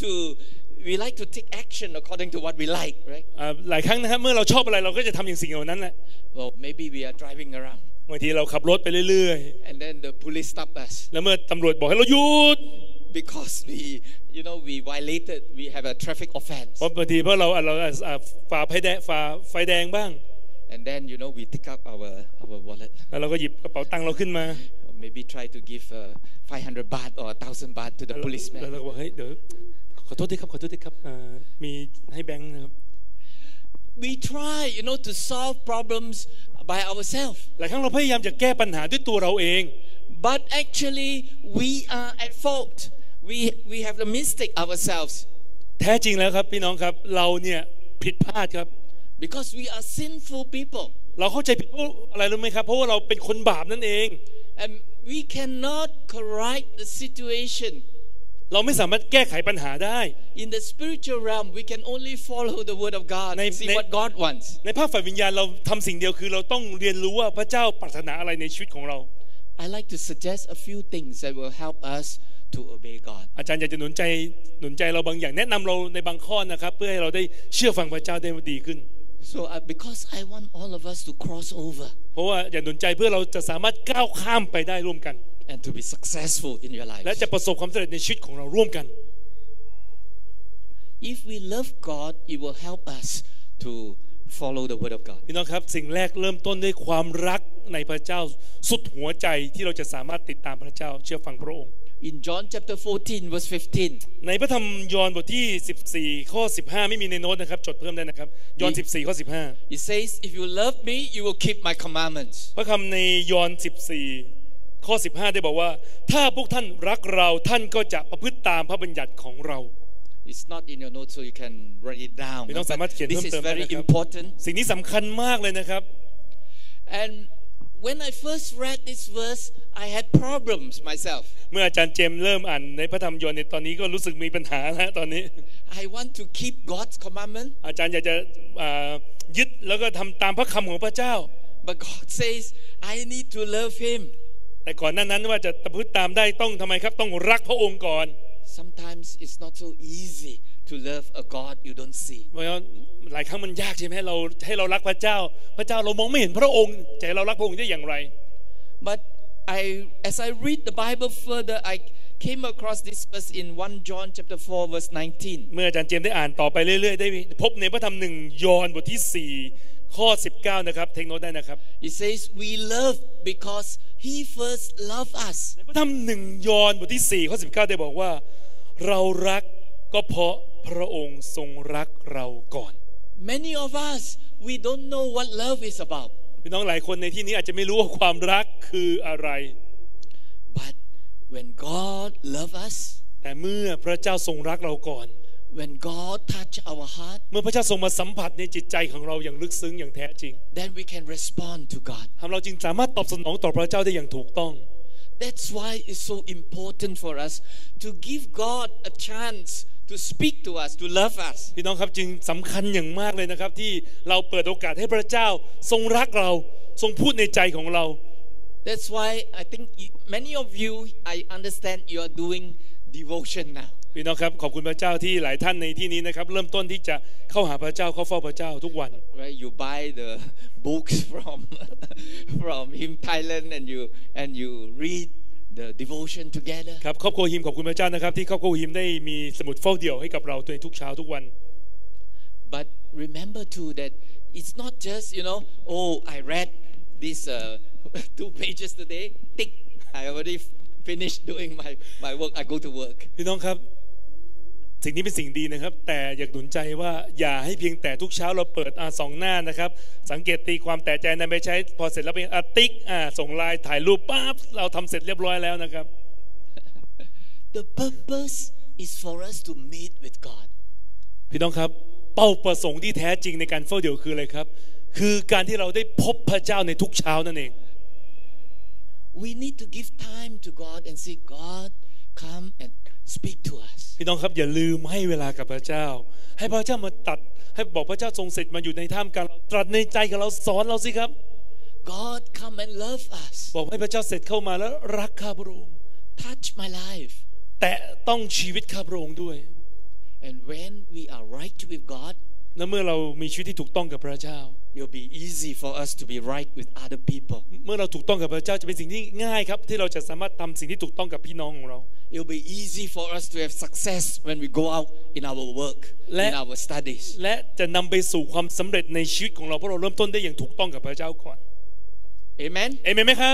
like to take action according to what we like right หลายครั้งนะครับเมื่อเราชอบอะไรเราก็จะทำอย่างสิ่งเหล่านั้นแหละ Well maybe we are driving around บางทีเราขับรถไปเรื่อยๆ and then the police stop us แล้วเมื่อตำรวจบอกให้เราหยุด because we violated we have a traffic offense เพราะบางทีเพราะเราฝ่าไฟแดงบ้าง and then we take up our wallet แล้วเราก็หยิบกระเป๋าตังค์เราขึ้นมา or maybe try to give 500 baht or 1,000 baht to the policeman แล้วเราก็บอกเฮ้ยเดี๋ยวขอโทษด้วยครับมีให้แบงค์นะครับ We try to solve problems by ourselves หลายครั้งเราพยายามจะแก้ปัญหาด้วยตัวเราเอง But actually we are at fault we have the mistake ourselves แท้จริงแล้วครับพี่น้องครับเราเนี่ยผิดพลาดครับ Because we are sinful people เราเข้าใจผิดเพราะอะไรรู้ไหมครับเพราะว่าเราเป็นคนบาปนั่นเอง And we cannot correct the situation เราไม่สามารถแก้ไขปัญหาได้ In the spiritual realm we can only follow the word of God and see what God wants ในภาคฝ่ายวิญญาณเราทำสิ่งเดียวคือเราต้องเรียนรู้ว่าพระเจ้าปรารถนาอะไรในชีวิตของเรา I like to suggest a few things that will help us to obey God อาจารย์อยากจะหนุนใจเราบางอย่างแนะนำเราในบางข้อนะครับเพื่อให้เราได้เชื่อฟังพระเจ้าได้ดีขึ้น So because I want all of us to cross over เพราะว่าอยากหนุนใจเพื่อเราจะสามารถก้าวข้ามไปได้ร่วมกัน and to be successful in your life และจะประสบความสำเร็จในชีวิตของเราร่วมกัน If we love God it will help us to follow the word of God. พี่น้องครับสิ่งแรกเริ่มต้นด้วยความรักในพระเจ้าสุดหัวใจที่เราจะสามารถติดตามพระเจ้าเชื่อฟังพระองค์ In John chapter 14 verse 15. ในพระธรรมยอห์นบทที่14ข้อ15ไม่มีในโน้ตนะครับจดเพิ่มได้นะครับยอห์น14ข้อ15 It says, "If you love me, you will keep my commandments." พระคำในยอห์น14ข้อ15ได้บอกว่าถ้าพวกท่านรักเราท่านก็จะประพฤติตามพระบัญญัติของเรา It's not in your notes, so you can write it down. พี่น้องสามารถเขียนเพิ่ This ม is เติมได้ very นะครับ important. สิ่งนี้สำคัญมากเลยนะครับ And when I first read this verse, I had problems myself. เมื่ออาจารย์เจมส์เริ่มอ่านในพระธรรมยอห์นในตอนนี้ก็รู้สึกมีปัญหาแล้วตอนนี้ I want to keep God's commandment, อาจารย์อยากจะยึดแล้วก็ทำตามพระคำของพระเจ้า but God says I need to love Him. แต่ก่อนหน้านั้นว่าจะประพฤติตามได้ต้องทำไมครับต้องรักพระองค์ก่อน Sometimes it's not so easy to love a God you don't see. เพราะว่าหลายครั้งมันยากใช่ไหมให้เรารักพระเจ้าพระเจ้าเรามองไม่เห็นพระองค์จะให้เรารักพระองค์ได้อย่างไร But as I read the Bible further, I came across this verse in 1 John chapter 4 verse 19. เมื่ออาจารย์เจมส์ได้อ่านต่อไปเรื่อยๆได้พบในพระธรรม1ยอห์นบทที่4ข้อ19นะครับเทคโนตได้นะครับ It says we love because He first loved us. ในพระธรรม1ยอห์นบทที่4ข้อ19ได้บอกว่าเรารักก็เพราะพระองค์ทรงรักเราก่อน Many of us we don't know what love is about. พี่น้องหลายคนในที่นี้อาจจะไม่รู้ว่าความรักคืออะไร But when God loves us, แต่เมื่อพระเจ้าทรงรักเราก่อน when God touch our heart, เมื่อพระเจ้าทรงมาสัมผัสในจิตใจของเราอย่างลึกซึ้งอย่างแท้จริง then we can respond to God. ทำเราจึงสามารถตอบสนองต่อพระเจ้าได้อย่างถูกต้อง That's why it's so important for us to give God a chance to speak to us, to love us. พี่น้องครับจึงสำคัญอย่างมากเลยนะครับที่เราเปิดโอกาสให้พระเจ้าทรงรักเราทรงพูดในใจของเรา That's why I think many of you, I understand you are doing devotion now. พี่น้องครับขอบคุณพระเจ้าที่หลายท่านในที่นี้นะครับเริ่มต้นที่จะเข้าหาพระเจ้าเข้าเฝ้าพระเจ้าทุกวัน Right, you buy the books from Hymn Thailand and you read the devotion together. ครับครอบครัวฮิมขอบคุณพระเจ้านะครับที่ครอบครัวฮิมได้มีสมุดเฝ้าเดี่ยวให้กับเราในทุกเช้าทุกวัน But remember too that it's not just oh I read these 2 pages today. Tick, I already finished doing my work. I go to work. พี่น้องครับสิ่งนี้เป็นสิ่งดีนะครับแต่อยากหนุนใจว่าอย่าให้เพียงแต่ทุกเช้าเราเปิด2 หน้านะครับสังเกตตีความแต่ใจนำไปใช้พอเสร็จแล้วเป็นติ๊กส่งไลน์ถ่ายรูปปั๊บเราทำเสร็จเรียบร้อยแล้วนะครับ The purpose is for us to meet with God. พี่น้องครับเป้าประสงค์ที่แท้จริงในการเฝ้าเดี่ยวคืออะไรครับคือการที่เราได้พบพระเจ้าในทุกเช้านั่นเอง We need to give time to God and say God come and speak to us. พี่น้องครับอย่าลืมให้เวลากับพระเจ้าให้พระเจ้ามาตัดให้บอกพระเจ้าทรงเสร็จมาอยู่ในท่ามกลางเราตรัสในใจกับเราสอนเราสิครับ God come and love us. บอกให้พระเจ้าเสร็จเข้ามาแล้วรักข้าพระองค์ Touch my life. แต่ต้องชีวิตข้าพระองค์ด้วย And when we are right with God, และเมื่อเรามีชีวิตที่ถูกต้องกับพระเจ้า it will be easy for us to be right with other people. เมื่อเราถูกต้องกับพระเจ้าจะเป็นสิ่งที่ง่ายครับที่เราจะสามารถทำสิ่งที่ถูกต้องกับพี่น้องของเรา It will be easy for us to have success when we go out in our work, in our studies. และจะนำไปสู่ความสำเร็จในชีวิตของเราเพราะเราเริ่มต้นได้อย่างถูกต้องกับพระเจ้าก่อน Amen. เอเมนไหมครับ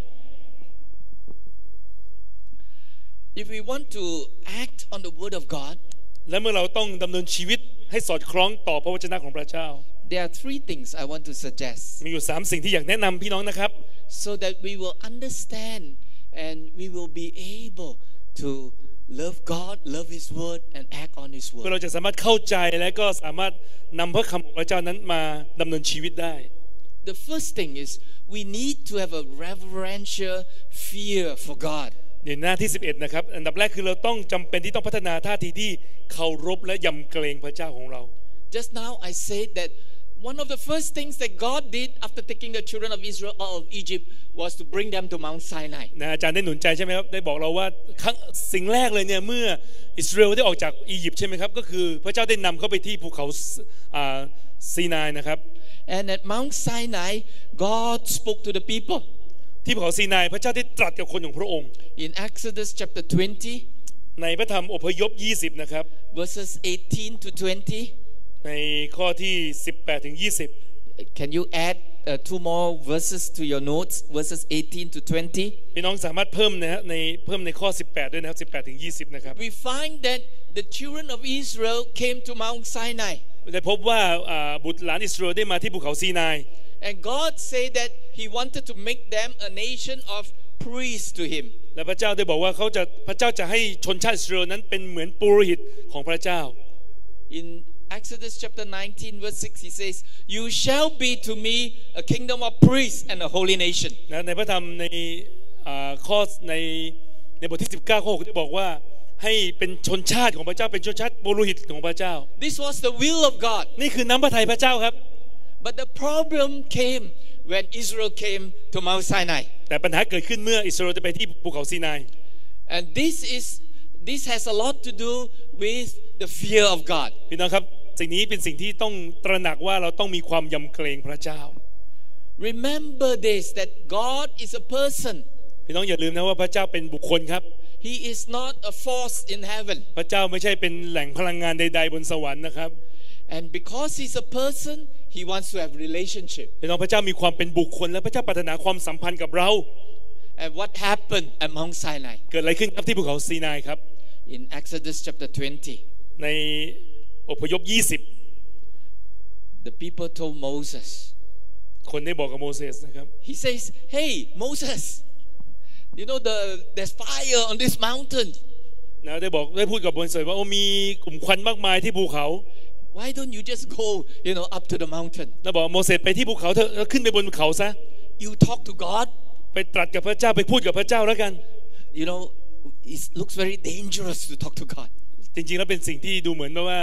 If we want to act on the word of God, และเมื่อเราต้องดำเนินชีวิตให้สอดคล้องต่อพระวจนะของพระเจ้า there are 3 things I want to suggest. มีอยู่3 สิ่งที่อยากแนะนำพี่น้องนะครับ So that we will understand and we will be able to love God, love His word, and act on His เพื่อ word. เราจะสามารถเข้าใจและก็สามารถนำพระคำของพระเจ้านั้นมาดำเนินชีวิตได้ The first thing is we need to have a reverential fear for God. ในหน้าที่11นะครับอันดับแรกคือเราต้องจำเป็นที่ต้องพัฒนาท่าทีที่เคารพและยำเกรงพระเจ้าของเรา Just now I said that one of the first things that God did after taking the children of Israel out of Egypt was to bring them to Mount Sinai. นะอาจารย์ได้หนุนใจใช่ไหมครับได้บอกเราว่าสิ่งแรกเลยเนี่ยเมื่ออิสราเอลได้ออกจากอียิปต์ใช่ไหมครับก็คือพระเจ้าได้นำเขาไปที่ภูเขาซีนายนะครับ And at Mount Sinai God spoke to the people. ที่ภูเขาซีนายพระเจ้าได้ตรัสกับคนของพระองค์ In Exodus chapter 20 ในพระธรรมอพยพ20นะครับ verses 18 to 20 ในข้อที่18ถึง20 Can you add two more verses to your notes, verses 18 to 20? พี่น้องสามารถเพิ่มนะฮะเพิ่มในข้อ18ด้วยนะครับ18ถึง20นะครับ We find that the children of Israel came to Mount Sinai. ได้พบว่าบุตรหลานอิสราเอลได้มาที่ภูเขาซีนาย And God said that He wanted to make them a nation of priests to Him. และพระเจ้าได้บอกว่าพระเจ้าจะให้ชนชาติอิสราเอลนั้นเป็นเหมือนปุโรหิตของพระเจ้า In Exodus chapter 19 verse 6 He says, "You shall be to me a kingdom of priests and a holy nation." ในพระธรรมในข้อในบทที่19ข้อ6ได้บอกว่าให้เป็นชนชาติของพระเจ้าเป็นชนชาติปุโรหิตของพระเจ้า This was the will of God. นี่คือน้ำพระทัยพระเจ้าครับ But the problem came when Israel came to Mount Sinai. แต่ปัญหาเกิดขึ้นเมื่ออิสราเอลจะไปที่ภูเขาซีนาย And this has a lot to do with the fear of God. พี่น้องครับสิ่งนี้เป็นสิ่งที่ต้องตระหนักว่าเราต้องมีความยำเกรงพระเจ้า Remember this, that God is a person. พี่น้องอย่าลืมนะว่าพระเจ้าเป็นบุคคลครับ He is not a force in heaven. พระเจ้าไม่ใช่เป็นแหล่งพลังงานใดๆบนสวรรค์นะครับ And because He's a person, He wants to have relationship. พี่น้องพระเจ้ามีความเป็นบุคคลและพระเจ้าปรารถนาความสัมพันธ์กับเรา And what happened at Mount Sinai? เกิดอะไรขึ้นครับที่ภูเขาซีนายครับ In Exodus chapter 20, ในอพยพ the people told Moses. คนได้บอกกับโมเสสนะครับ He says, "Hey, Moses, you know there's fire on this mountain. นะได้พูดกับโมเสสว่ามีกลุ่มควันมากมายที่ภูเขา Why don't you just go, up to the mountain? แล้วบอกโมเสสไปที่ภูเขาเถอะแล้วขึ้นไปบนเขาซะ You talk to God. ไปตรัสกับพระเจ้าไปพูดกับพระเจ้าแล้วกัน It looks very dangerous to talk to God. จริงๆแล้วเป็นสิ่งที่ดูเหมือนว่า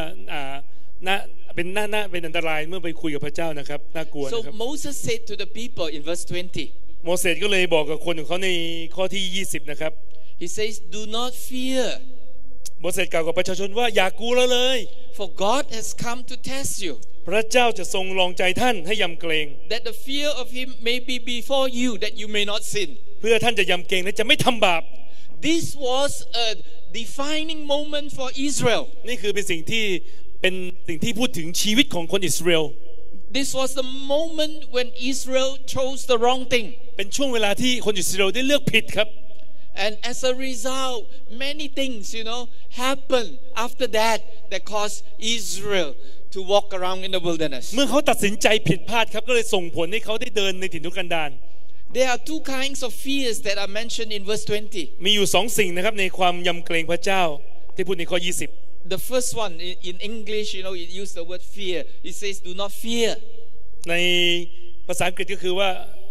เป็นอันตรายเมื่อไปคุยกับพระเจ้านะครับน่ากลัวนะ So ครับ Moses said to the people in verse 20. โมเสสก็เลยบอกกับคนของเขาในข้อที่20นะครับ He says, "Do not fear, โมเสสกล่าวกับประชาชนว่าอย่ากลัวเลย for God has come to test you, พระเจ้าจะทรงลองใจท่านให้ยำเกรง that the fear of Him may be before you, that you may not sin." เพื่อท่านจะยำเกรงและจะไม่ทำบาป This was a defining moment for Israel. นี่คือเป็นสิ่งที่พูดถึงชีวิตของคนอิสราเอล This was the moment when Israel chose the wrong thing. เป็นช่วงเวลาที่คนอิสราเอลได้เลือกผิดครับ And as a result, many things, happened after that caused Israel to walk around in the wilderness. เมื่อเขาตัดสินใจผิดพลาดครับก็เลยส่งผลให้เขาได้เดินในถิ่นทุรกันดาร There are two kinds of fears that are mentioned in verse 20. มีอยู่2สิ่งนะครับในความยำเกรงพระเจ้าที่พูดในข้อ20 The first one in English, it used the word fear. It says, "Do not fear." ในภาษาอังกฤษก็คือว่า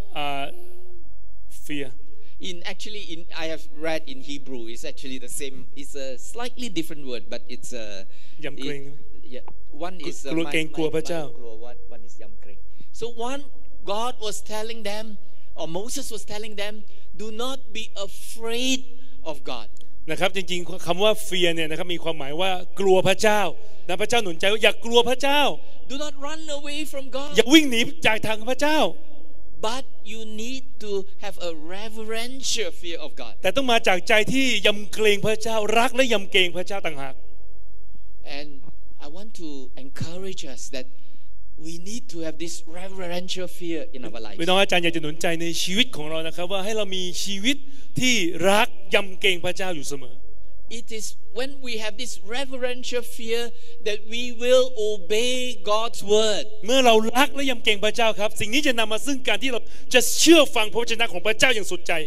fear. I have read in Hebrew. It's actually the same. It's a slightly different word, but it's ยำเกรง one is กลัวเกรงกลัวพระเจ้า one is ยำเกรง So God was telling them, or Moses was telling them, do not be afraid of God. นะครับจริงๆคำว่า fear เนี่ยนะครับมีความหมายว่ากลัวพระเจ้านะพระเจ้าหนุนใจว่าอย่ากลัวพระเจ้า Do not run away from God. อย่าวิ่งหนีจากทางพระเจ้า But you need to have a reverential fear of God. แต่ต้องมาจากใจที่ยำเกรงพระเจ้ารักและยำเกรงพระเจ้าต่างหาก And I want to encourage us that we need to have this reverential fear in our life. พี่น้องอาจารย์อยากจะหนุนใจในชีวิตของเรานะครับว่าให้เรามีชีวิตที่รักยำเกรงพระเจ้าอยู่เสมอ It is when we have this reverential fear that we will obey God's word. เมื่อเรารักและยำเกรงพระเจ้าครับสิ่งนี้จะนำมาซึ่งการที่เราจะเชื่อฟังพระวจนะของพระเจ้าอย่างสุดใจ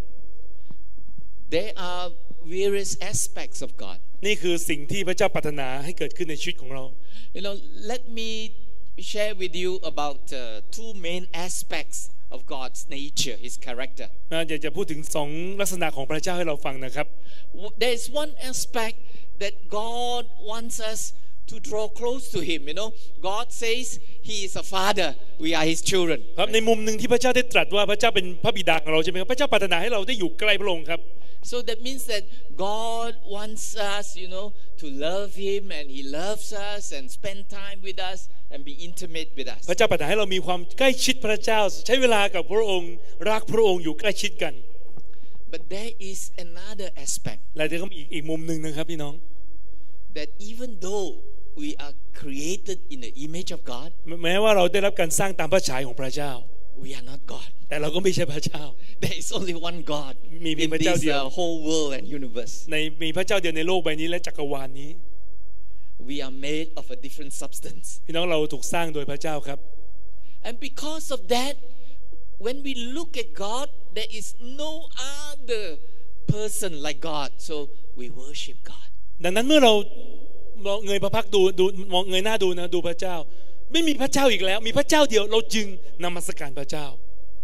There are various aspects of God. นี่คือสิ่งที่พระเจ้าปรารถนาให้เกิดขึ้นในชีวิตของเรา Let me share with you about two main aspects of God's nature, His character. อยากจะพูดถึง2ลักษณะของพระเจ้าให้เราฟังนะครับ There is one aspect that God wants us to draw close to Him. God says He is a father. We are His children. ครับในมุมหนึ่งที่พระเจ้าได้ตรัสว่าพระเจ้าเป็นพระบิดาของเราใช่ไหมครับพระเจ้าปรารถนาให้เราได้อยู่ใกล้พระองค์ครับ So that means that God wants us, to love Him, and He loves us and spend time with us and be intimate with us. พระเจ้าปรารถนาให้เรามีความใกล้ชิดพระเจ้าใช้เวลากับพระองค์รักพระองค์อยู่ใกล้ชิดกัน But there is another aspect. และก็มีอีกมุมหนึ่งนะครับพี่น้อง That even though we are created in the image of God, แม้ว่าเราได้รับการสร้างตามพระฉายของพระเจ้า we are not God. แต่เราก็ไม่ใช่พระเจ้า There is only one God มีเพียง in พระเจ้า this เดียว whole world and universe. มีพระเจ้าเดียวในโลกใบนี้และจักรวาลนี้ We are made of a different substance. พี่น้องเราถูกสร้างโดยพระเจ้าครับ And because of that, when we look at God, there is no other person like God. So we worship God. ดังนั้นเมื่อเราเงยพระพักดูมองเงยหน้าดูนะดูพระเจ้าไม่มีพระเจ้าอีกแล้วมีพระเจ้าเดียวเราจึงนมัสการพระเจ้า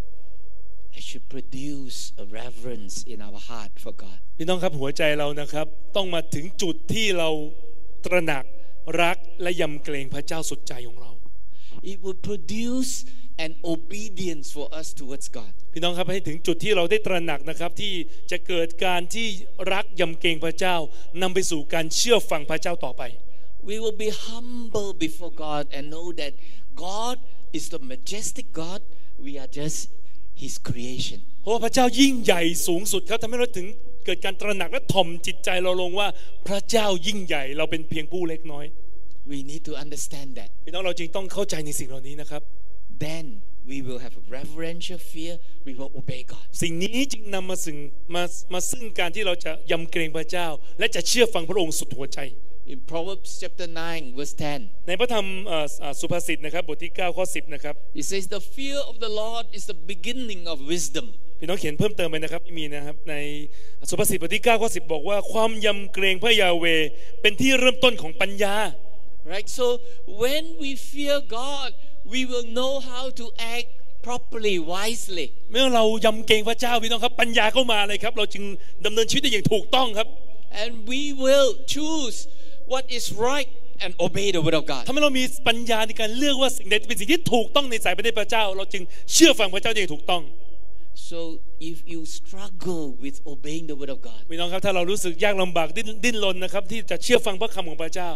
It should produce a reverence in our heart for God. พี่น้องครับหัวใจเรานะครับต้องมาถึงจุดที่เราตระหนักรักและยำเกรงพระเจ้าสุดใจของเรา It will produce an obedience for us towards God. พี่น้องครับให้ถึงจุดที่เราได้ตระหนักนะครับที่จะเกิดการที่รักยำเกรงพระเจ้านำไปสู่การเชื่อฟังพระเจ้าต่อไป We will be humble before God and know that God is the majestic God. We are just His creation. เพราะว่าพระเจ้ายิ่งใหญ่สูงสุดครับทำให้เราถึงเกิดการตระหนักและถ่อมจิตใจเราลงว่าพระเจ้ายิ่งใหญ่เราเป็นเพียงผู้เล็กน้อย We need to understand that. พี่น้องเราจึงต้องเข้าใจในสิ่งเหล่านี้นะครับ Then we will have a reverential fear. We will obey God. สิ่งนี้จึงนำมาซึ่งการที่เราจะยำเกรงพระเจ้าและจะเชื่อฟังพระองค์สุดหัวใจ In Proverbs chapter 9 verse 10, ในพระธรรมสุภาษิตนะครับบทที่9ข้อ10นะครับ it says, "The fear of the Lord is the beginning of wisdom." พี่น้องเขียนเพิ่มเติมไปนะครับมีนะครับในสุภาษิตบทที่9ข้อ10บอกว่าความยำเกรงพระยาเวห์เป็นที่เริ่มต้นของปัญญา Right? So when we fear God, we will know how to act properly, wisely. เมื่อเรายำเกรงพระเจ้าพี่น้องครับปัญญาเข้ามาเลยครับเราจึงดำเนินชีวิตได้อย่างถูกต้องครับ And we will choose what is right and obey the word of God. ถ้าเรามีปัญญาในการเลือกว่าสิ่งใดเป็นสิ่งที่ถูกต้องในสายพระเนตรพระเจ้าเราจึงเชื่อฟังพระเจ้าได้อย่างถูกต้อง So if you struggle with obeying the word of God, พี่น้องครับถ้าเรารู้สึกยากลำบากดิ้นรนนะครับที่จะเชื่อฟังพระคำของพระเจ้า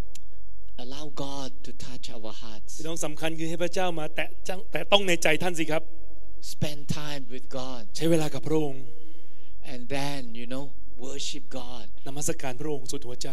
allow God to touch our hearts. พี่น้องสำคัญคือให้พระเจ้ามาแตะต้องในใจท่านสิครับ Spend time with God. ใช้เวลากับพระองค์ And then, worship God. นมัสการพระองค์สุดหัวใจ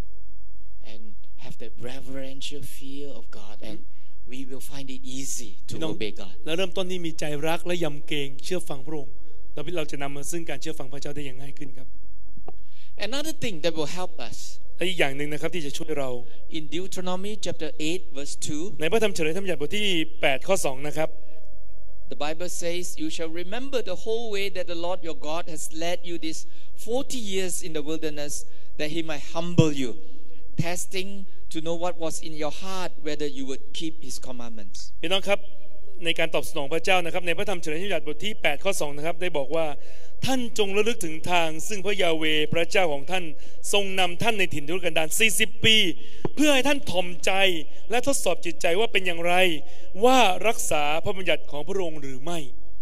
And have the reverential fear of God. And we will find it easy to obey God. แล้วเริ่มต้นที่มีใจรักและยำเกรงเชื่อฟังพระองค์แล้วเราจะนำมาซึ่งการเชื่อฟังพระเจ้าได้อย่างง่ายขึ้นครับ Another thing that will help us. และอีกอย่างหนึ่งนะครับที่จะช่วยเรา In Deuteronomy chapter 8 verse 2, ในพระธรรมเฉลยธรรมบัญญัติบทที่8ข้อ2นะครับ the Bible says, "You shall remember the whole way that the Lord your God has led you these 40 years in the wilderness, that He might humble you, testing to know what was in your heart, whether you would keep His commandments." พี่น้องครับในการตอบสนองพระเจ้านะครับในพระธรรมเฉลยธรรมบัญญัติบทที่8ข้อ2นะครับได้บอกว่าท่านจงระลึกถึงทางซึ่งพระยาเวห์พระเจ้าของท่านทรงนำท่านในถิ่นทุรกันดาร40 ปีเพื่อให้ท่านถ่อมใจและทดสอบจิตใจว่าเป็นอย่างไรว่ารักษาพระบัญญัติของพระองค์หรือไม่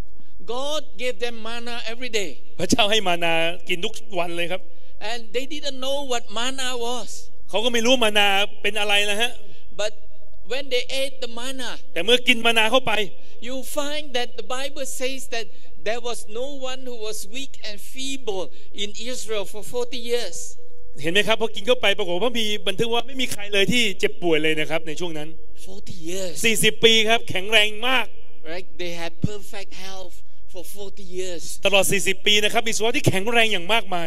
God gave them manna every day. พระเจ้าให้มานากินทุกวันเลยครับ And they didn't know what manna was. เขาก็ไม่รู้มานาเป็นอะไรนะฮะ But when they ate the manna, แต่เมื่อกินมานาเข้าไป you find that the Bible says that there was no one who was weak and feeble in Israel for 40 years. เห็นไหมครับพอกินเข้าไปปรากฏว่าพระคัมภีร์บันทึกว่าไม่มีใครเลยที่เจ็บป่วยเลยนะครับในช่วงนั้น 40 years. 40 ปีครับแข็งแรงมาก Right? They had perfect health for 40 years. ตลอด40 ปีนะครับมีสุขภาพที่แข็งแรงอย่างมากมาย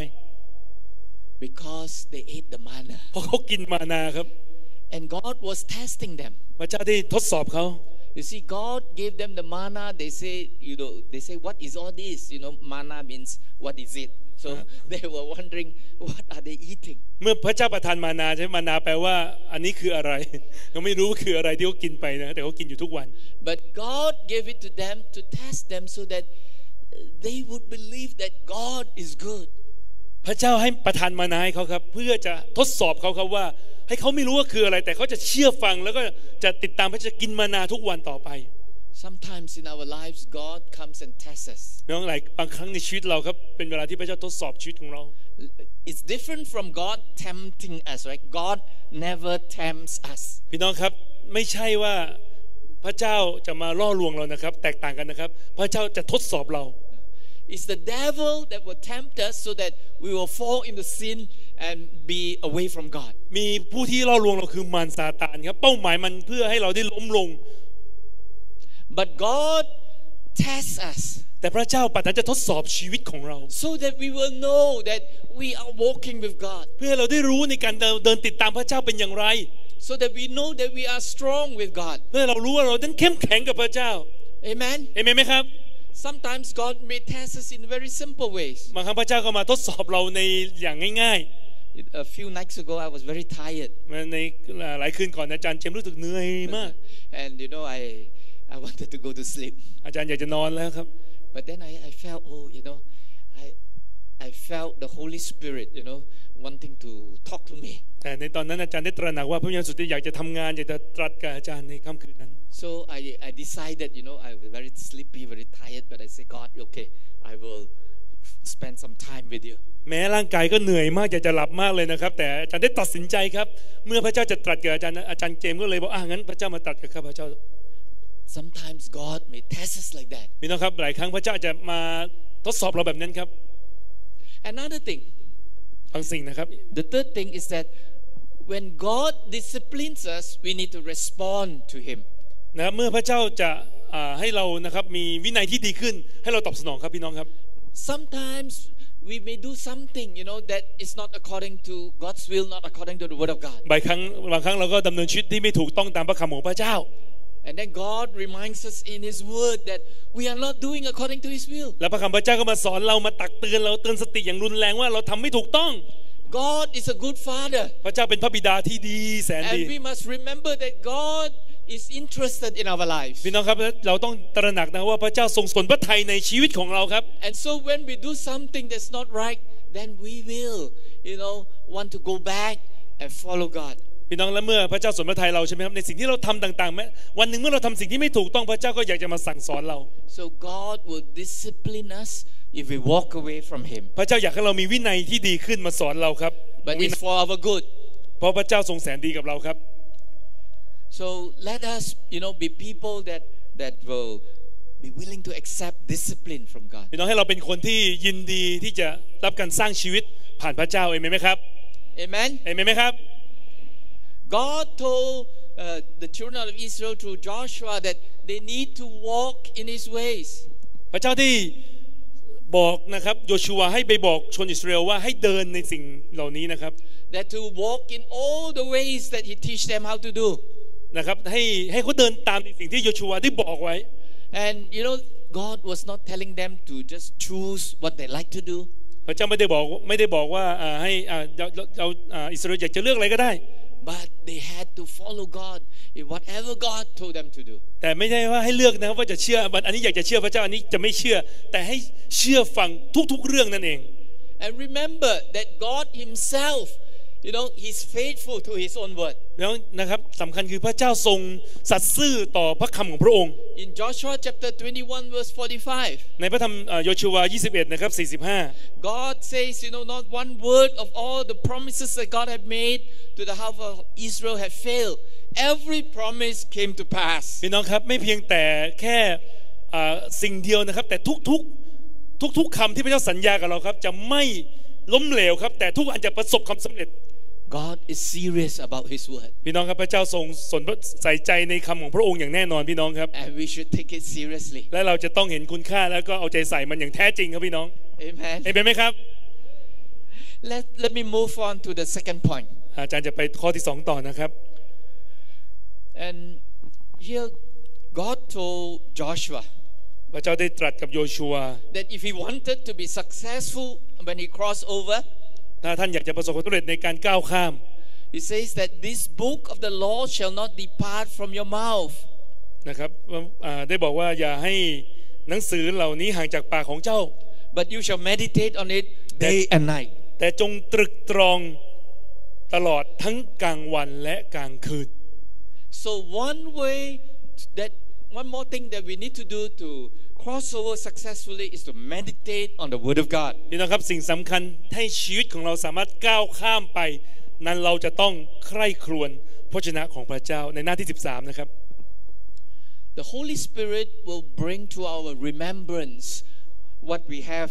Because they ate the manna. เพราะเขากินมานาครับ And God was testing them. พระเจ้าได้ทดสอบเขา You see, God gave them the manna. They say, what is all this? Manna means what is it? So they were wondering, what are they eating? เมื่อพระเจ้าประทานมานาใช่มานาแปลว่าอันนี้คืออะไรเขาไม่รู้คืออะไรที่เขากินไปนะแต่เขากินอยู่ทุกวัน But God gave it to them to test them so that they would believe that God is good. พระเจ้าให้ประทานมานาให้เขาครับเพื่อจะทดสอบเขาครับว่าให้เขาไม่รู้ว่าคืออะไรแต่เขาจะเชื่อฟังแล้วก็จะติดตามพระเจ้ากินมานาทุกวันต่อไป Sometimes in our lives God comes and tests us. น้องหลายบางครั้งในชีวิตเราครับเป็นเวลาที่พระเจ้าทดสอบชีวิตของเรา It's different from God tempting us, right? God never tempts us. พี่น้องครับไม่ใช่ว่าพระเจ้าจะมาล่อลวงเรานะครับแตกต่างกันนะครับพระเจ้าจะทดสอบเรา It's the devil that will tempt us so that we will fall into sin and be away from God. มีผู้ที่ล่อลวงเราคือมารซาตานครับเป้าหมายมันเพื่อให้เราได้ล้มลง But God tests us. แต่พระเจ้าปรารถนาจะทดสอบชีวิตของเรา So that we will know that we are walking with God. เพื่อเราได้รู้ในการเดินติดตามพระเจ้าเป็นอย่างไร So that we know that we are strong with God. เพื่อเรารู้ว่าเรานั้นเข้มแข็งกับพระเจ้า Amen. เอเมนไหมครับ Sometimes God may test us in very simple ways. บางครั้งพระเจ้าก็มาทดสอบเราในอย่างง่าย A few nights ago, I was very tired. ๆในหลายคืนก่อนอาจารย์เจมส์รู้สึกเหนื่อยมาก And I wanted to go to sleep. อาจารย์อยากจะนอนแล้วครับ But then I felt, I felt the Holy Spirit, wanting to talk to me. แต่ในตอนนั้นอาจารย์ได้ตระหนักว่าพระวิญญาณสุดที่อยากจะทำงานอยากจะตรัสกับอาจารย์ในค่ำคืนนั้น So I decided, I was very sleepy, very tired, but I said, God, okay, I will spend some time with you. แม้ร่างกายก็เหนื่อยมากอยากจะหลับมากเลยนะครับแต่อาจารย์ได้ตัดสินใจครับเมื่อพระเจ้าจะตรัสกับอาจารย์เจมส์ก็เลยบอกงั้นพระเจ้ามาตรัสกับข้าพเจ้า Sometimes God may test us like that. พี่น้องครับหลายครั้งพระเจ้าจะมาทดสอบเราแบบนั้นครับ Another thing. บางสิ่งนะครับ The third thing is that when God disciplines us, we need to respond to Him. นะเมื่อพระเจ้าจะให้เรานะครับมีวินัยที่ดีขึ้นให้เราตอบสนองครับพี่น้องครับ Sometimes we may do something, that is not according to God's will, not according to the Word of God. บางครั้งเราก็ดำเนินชีวิตที่ไม่ถูกต้องตามพระคำของพระเจ้า And then God reminds us in His Word that we are not doing according to His will. และพระคำพระเจ้าก็มาสอนเรามาตักเตือนเราเตือนสติอย่างรุนแรงว่าเราทำไม่ถูกต้อง God is a good Father. พระเจ้าเป็นพระบิดาที่ดีแสนดี And we must remember that God is interested in our lives. พี่น้องครับเราต้องตระหนักนะว่าพระเจ้าทรงสนพระทัยในชีวิตของเราครับ And so when we do something that's not right, then we will, want to go back and follow God. พี่น้องและเมื่อพระเจ้าสนพระทัยเราใช่ไหมครับในสิ่งที่เราทำต่างๆแม้วันหนึ่งเมื่อเราทำสิ่งที่ไม่ถูกต้องพระเจ้าก็อยากจะมาสั่งสอนเรา So God will discipline us if we walk away from Him. พระเจ้าอยากให้เรามีวินัยที่ดีขึ้นมาสอนเราครับ But it's for our good. เพราะพระเจ้าทรงแสนดีกับเราครับ So let us, be people that will be willing to accept discipline from God. พี่น้องให้เราเป็นคนที่ยินดีที่จะรับการสร้างชีวิตผ่านพระเจ้าเอเมนไหมครับ Amen. เอเมนไหมครับ God told the children of Israel through Joshua that they need to walk in His ways. พระเจ้าที่บอกนะครับโยชูวาให้ไปบอกชนอิสราเอลว่าให้เดินในสิ่งเหล่านี้นะครับ That to walk in all the ways that He teach them how to do. นะครับให้เขาเดินตามในสิ่งที่โยชูวาได้บอกไว้ And God was not telling them to just choose what they like to do. พระเจ้าไม่ได้บอกว่าให้อิสราเอลอยากจะเลือกอะไรก็ได้ But they had to follow God in whatever God told them to do. แต่ไม่ใช่ว่าให้เลือกนะว่าจะเชื่ออันนี้อยากจะเชื่อพระเจ้าอันนี้จะไม่เชื่อแต่ให้เชื่อฟังทุกๆเรื่องนั่นเอง And remember that God Himself, He's faithful to His own word. แล้วนะครับสำคัญคือพระเจ้าทรงสัตย์ซื่อต่อพระคำของพระองค์ In Joshua chapter 21 verse 45. ในพระธรรมโยชูวา21นะครับ45 God says, not one word of all the promises that God had made to the house of Israel had failed. Every promise came to pass. พี่น้องครับไม่เพียงแต่แค่สิ่งเดียวนะครับแต่ทุกคำที่พระเจ้าสัญญากับเราครับจะไม่ล้มเหลวครับแต่ทุกอันจะประสบความสำเร็จ God is serious about His word. พี่น้องครับพระเจ้าทรงใส่ใจในคำของพระองค์อย่างแน่นอนพี่น้องครับ And we should take it seriously. และเราจะต้องเห็นคุณค่าแล้วก็เอาใจใส่มันอย่างแท้จริงครับพี่น้อง Amen. เห็นไหมครับ Let me move on to the second point. อาจารย์จะไปข้อที่2ต่อนะครับ And here God told Joshua พระเจ้าได้ตรัสกับโยชูวา that if he wanted to be successful when he crossed over, ถ้าท่านอยากจะประสบความสำเร็จในการก้าวข้าม He says that this book of the law shall not depart from your mouth. นะครับได้บอกว่าอย่าให้หนังสือเหล่านี้ห่างจากปากของเจ้า But you shall meditate on it day and night. แต่จงตรึกตรองตลอดทั้งกลางวันและกลางคืน So one more thing that we need to do to cross over successfully is to meditate on the Word of God. พี่น้องครับสิ่งสำคัญให้ชีวิตของเราสามารถก้าวข้ามไปนั้นเราจะต้องใคร่ครวญพระวจนะของพระเจ้าในหน้าที่13นะครับ The Holy Spirit will bring to our remembrance what we have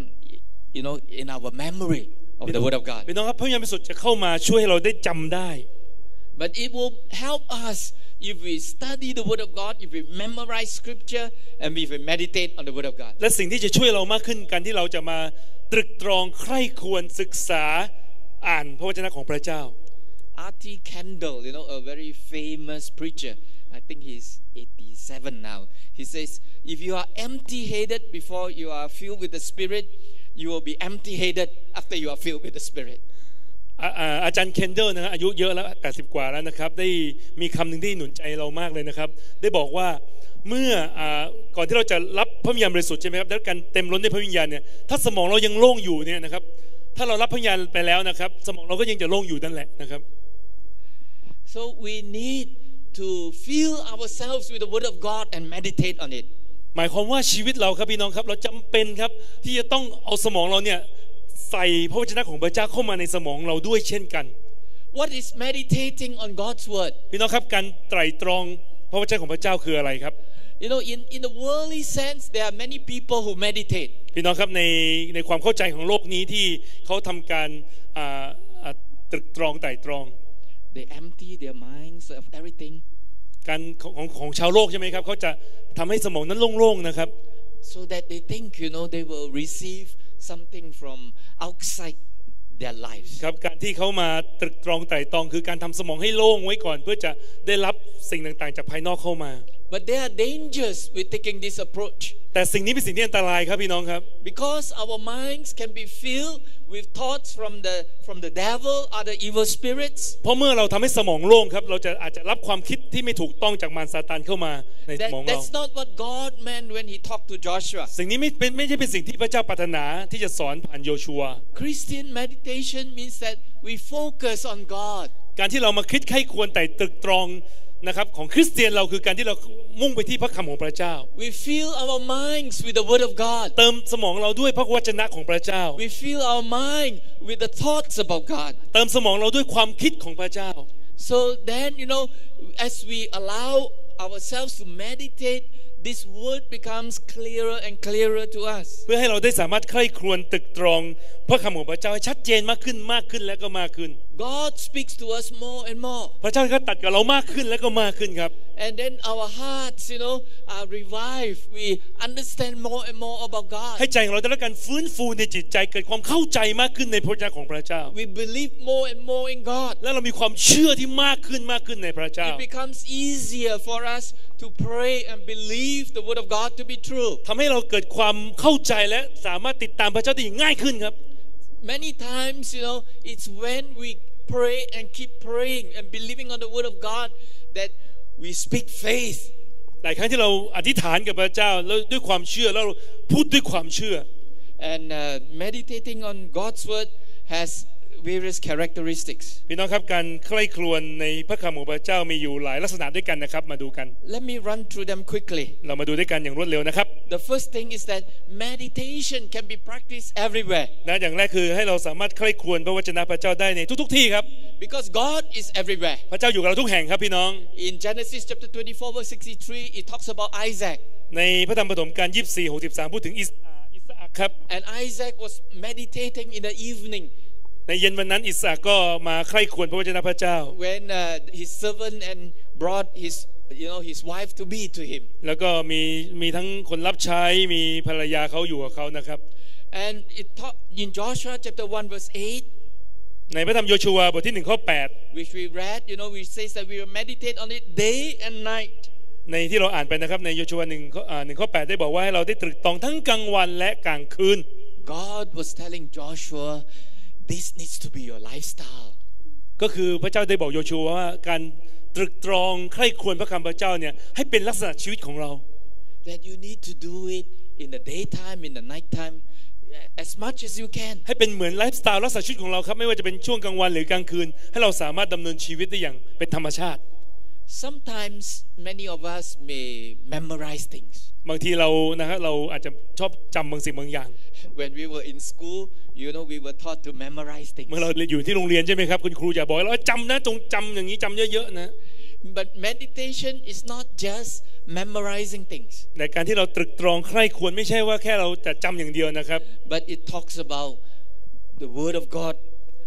in our memory of the Word of God. พี่น้องครับพระวิญญาณบริสุทธิ์จะเข้ามาช่วยให้เราได้จำได้ But it will help us if we study the Word of God, if we memorize Scripture, and if we meditate on the Word of God. และสิ่งที่จะช่วยเรามากขึ้นการที่เราจะมาตรึกตรองใคร่ควรศึกษาอ่านพระวจนะของพระเจ้า R.T. Kendall, a very famous preacher. I think he's 87 now. He says, if you are empty-headed before you are filled with the Spirit, you will be empty-headed after you are filled with the Spirit. อาจารย์เคนเดลนะอายุเยอะแล้ว80 กว่าแล้วนะครับได้มีคำหนึ่งที่หนุนใจเรามากเลยนะครับได้บอกว่าเมื่อก่อนที่เราจะรับพระวิญญาณบริสุทธิ์ใช่ไหมครับแล้วการเต็มล้นด้วยพระวิญญาณเนี่ยถ้าสมองเรายังโล่งอยู่เนี่ยนะครับถ้าเรารับพระวิญญาณไปแล้วนะครับสมองเราก็ยังจะโล่งอยู่นั่นแหละนะครับ So we need to fill ourselves with the Word of God and meditate on it. หมายความว่าชีวิตเราครับพี่น้องครับเราจำเป็นครับที่จะต้องเอาสมองเราเนี่ยใส่พระวจนะของพระเจ้าเข้ามาในสมองเราด้วยเช่นกัน What is meditating on God's Word? พี่น้องครับการไตร่ตรองพระวจนะของพระเจ้าคืออะไรครับ In the worldly sense, there are many people who meditate. พี่น้องครับในความเข้าใจของโลกนี้ที่เขาทำการตรึกตรองไตร่ตรอง They empty their minds of everything. การของชาวโลกใช่ไหมครับเขาจะทำให้สมองนั้นโล่งๆนะครับ So that they think they will receive something from outside their lives. ครับการที่เขามาตรึกตรองไตร่ตรองคือการทำสมองให้โล่งไว้ก่อนเพื่อจะได้รับสิ่งต่างๆจากภายนอกเข้ามา But there are dangers with taking this approach. แต่สิ่งนี้เป็นสิ่งที่อันตรายครับพี่น้องครับ Because our minds can be filled with thoughts from the devil, other evil spirits. เพราะเมื่อเราทำให้สมองโล่งครับเราจะอาจจะรับความคิดที่ไม่ถูกต้องจากมารซาตานเข้ามาในสมองเรา That's not what God meant when He talked to Joshua. สิ่งนี้ไม่ใช่เป็นสิ่งที่พระเจ้าปรารถนาที่จะสอนผ่านโยชัว Christian meditation means that we focus on God. การที่เรามาคิดไข้ควรแต่ตรึกตรองนะครับของคริสเตียนเราคือการที่เรามุ่งไปที่พระคำของพระเจ้า We fill our minds with the Word of God. เติมสมองเราด้วยพระวจนะของพระเจ้า We fill our mind with the thoughts about God. เติมสมองเราด้วยความคิดของพระเจ้า So then as we allow ourselves to meditate, this word becomes clearer and clearer to us. เพื่อให้เราได้สามารถใคร่ครวญตรึกตรองพระคำของพระเจ้าให้ชัดเจนมากขึ้นและก็มากขึ้น God speaks to us more and more. พระเจ้าก็ตัดกับเรามากขึ้นและก็มากขึ้นครับ And then our hearts, are revived. We understand more and more about God. ให้ใจของเราได้รับการฟื้นฟูในจิตใจเกิดความเข้าใจมากขึ้นในพระวจนะของพระเจ้า We believe more and more in God. และเรามีความเชื่อที่มากขึ้นในพระเจ้า It becomes easier for us to pray and believe the Word of God to be true. ทำให้เราเกิดความเข้าใจและสามารถติดตามพระเจ้าได้อย่างง่ายขึ้นครับ Many times, it's when we pray and keep praying and believing on the Word of God that we speak faith. หลายครั้งที่เราอธิษฐานกับพระเจ้าแล้วด้วยความเชื่อแล้วพูดด้วยความเชื่อ And meditating on God's Word has various characteristics. พี่น้องครับการใคร่ครวญในพระคำของพระเจ้ามีอยู่หลายลักษณะด้วยกันนะครับมาดูกัน Let me run through them quickly. เรามาดูด้วยกันอย่างรวดเร็วนะครับ The first thing is that meditation can be practiced everywhere. นะอย่างแรกคือให้เราสามารถใคร่ครวญพระวจนะพระเจ้าได้ในทุกที่ครับ Because God is everywhere. พระเจ้าอยู่กับเราทุกแห่งครับพี่น้อง In Genesis chapter 24 verse 63 it talks about Isaac. ในพระธรรมปฐมกาล 24:63 พูดถึงอิสอัคครับ And Isaac was meditating in the evening. ในเย็นวันนั้นอิสอัคก็มาใคร่ครวญพระวจนะพระเจ้า When his servant and brought his wife to be to him. แล้วก็มีทั้งคนรับใช้มีภรรยาเขาอยู่กับเขานะครับ And it taught in Joshua chapter 1 verse 8. ในพระธรรมโยชูวาบทที่1ข้อ8 which we read, which says that we will meditate on it day and night. ในที่เราอ่านไปนะครับในโยชูวา1ข้อ8ได้บอกว่าให้เราได้ตรึกตรองทั้งกลางวันและกลางคืน God was telling Joshua, this needs to be your lifestyle. ก็คือพระเจ้าได้บอกโยชูวาว่าการตรึกตรองใคร่ครวญพระคำพระเจ้าเนี่ยให้เป็นลักษณะชีวิตของเรา That you need to do it in the daytime, in the nighttime, as much as you can. ให้เป็นเหมือนไลฟ์สไตล์ลักษณะชีวิตของเราครับไม่ว่าจะเป็นช่วงกลางวันหรือกลางคืนให้เราสามารถดำเนินชีวิตได้อย่างเป็นธรรมชาติ Sometimes many of us may memorize things. บางทีเรานะครับเราอาจจะชอบจำบางสิ่งบางอย่าง When we were in school, we were taught to memorize things. เมื่อเราอยู่ที่โรงเรียนใช่ไหมครับคุณครูจะบอกเราจำนะจงจำอย่างนี้จำเยอะๆนะ But meditation is not just memorizing things. ในการที่เราตรึกตรองใคร่ควรไม่ใช่ว่าแค่เราจะจำอย่างเดียวนะครับ But it talks about the word of God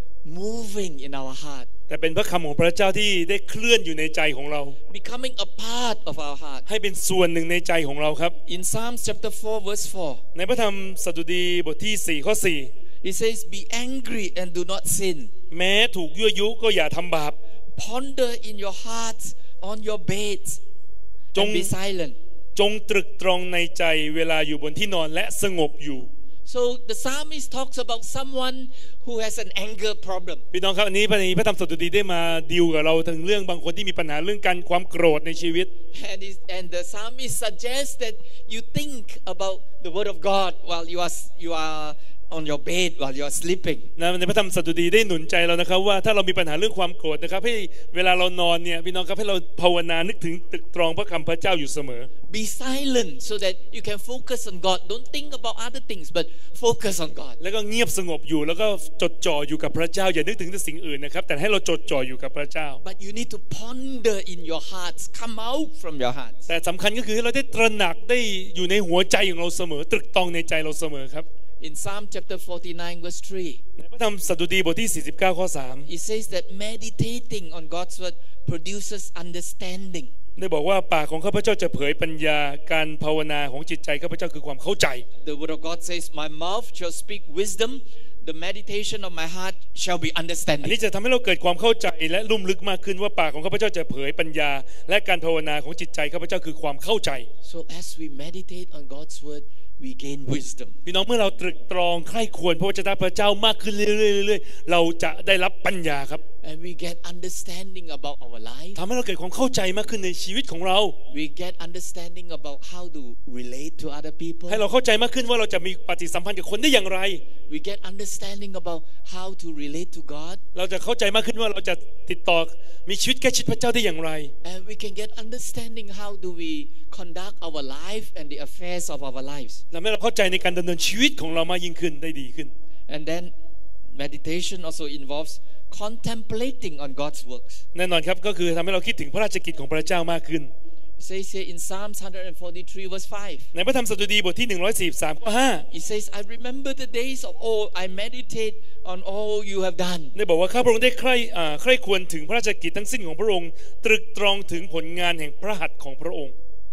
moving in our heart. แต่เป็นพระคำของพระเจ้าที่ได้เคลื่อนอยู่ในใจของเรา Becoming a part of our heart. ให้เป็นส่วนหนึ่งในใจของเราครับ In Psalms chapter 4 verse 4. ในพระธรรมสดุดีบทที่4ข้อ4 It says, "Be angry and do not sin. แม้ถูกยั่วยุก็อย่าทำบาป Ponder in your hearts on your beds and be silent." จงตรึกตรองในใจเวลาอยู่บนที่นอนและสงบอยู่ So the psalmist talks about someone who has an anger problem. พี่น้องครับอันนี้พระธรรมสดุดีได้มาดีลกับเราถึงเรื่องบางคนที่มีปัญหาเรื่องการความโกรธในชีวิต And the psalmist suggests that you think about the word of God while you are on your bed while you are sleeping. ในพระธรรมสดุดีได้หนุนใจเรานะครับว่าถ้าเรามีปัญหาเรื่องความโกรธนะครับให้เวลาเรานอนเนี่ยพี่น้องครับให้เราภาวนานึกถึงตรึกตรองพระคำพระเจ้าอยู่เสมอ Be silent so that you can focus on God. Don't think about other things, but focus on God. แล้วก็เงียบสงบอยู่แล้วก็จดจ่ออยู่กับพระเจ้าอย่านึกถึงสิ่งอื่นนะครับแต่ให้เราจดจ่ออยู่กับพระเจ้า But you need to ponder in your hearts, come out from your hearts. แต่สำคัญก็คือให้เราได้ตระหนักได้อยู่ในหัวใจของเราเสมอตรึกตรองในใจเราเสมอครับ In Psalm chapter 49 verse 3, ในพระธรรมสดุดีบทที่49ข้อ3 it says that meditating on God's word produces understanding. ได้บอกว่าปากของข้าพเจ้าจะเผยปัญญาการภาวนาของจิตใจข้าพเจ้าคือความเข้าใจ The word of God says, "My mouth shall speak wisdom, the meditation of my heart shall be อัน understanding." นี้จะทำให้เราเกิดความเข้าใจและลุ่มลึกมากขึ้นว่าปากของข้าพเจ้าจะเผยปัญญาและการภาวนาของจิตใจข้าพเจ้าคือความเข้าใจ So as we meditate on God's word, we gain wisdom. พี่น้องเมื่อเราตรึกตรองใคร่ควรพระวจนะพระเจ้ามากขึ้นเรื่อยๆเราจะได้รับปัญญาครับ And we get understanding about our life. ทำให้เราเกิดความเข้าใจมากขึ้นในชีวิตของเรา We get understanding about how to relate to other people. ให้เราเข้าใจมากขึ้นว่าเราจะมีปฏิสัมพันธ์กับคนได้อย่างไร We get understanding about how to relate to God. เราจะเข้าใจมากขึ้นว่าเราจะติดต่อมีชีวิตใกล้ชิดพระเจ้าได้อย่างไร And we can get understanding how do we conduct our life and the affairs of our lives. ทำให้เราเข้าใจในการดำเนินชีวิตของเรามากยิ่งขึ้นได้ดีขึ้น And then meditation also involves contemplating on God's works. แน่นอนครับก็คือทำให้เราคิดถึงพระราชกิจของพระเจ้ามากขึ้น It says here in Psalms 143 verse 5. ในพระธรรมสดุดีบทที่143ข้อ5 It says, "I remember the days of old. I meditate on all you have done." ได้บอกว่าข้าพระองค์ได้ใคร่ควรถึงพระราชกิจทั้งสิ้นของพระองค์ตรึกตรองถึงผลงานแห่งพระหัตถ์ของพระองค์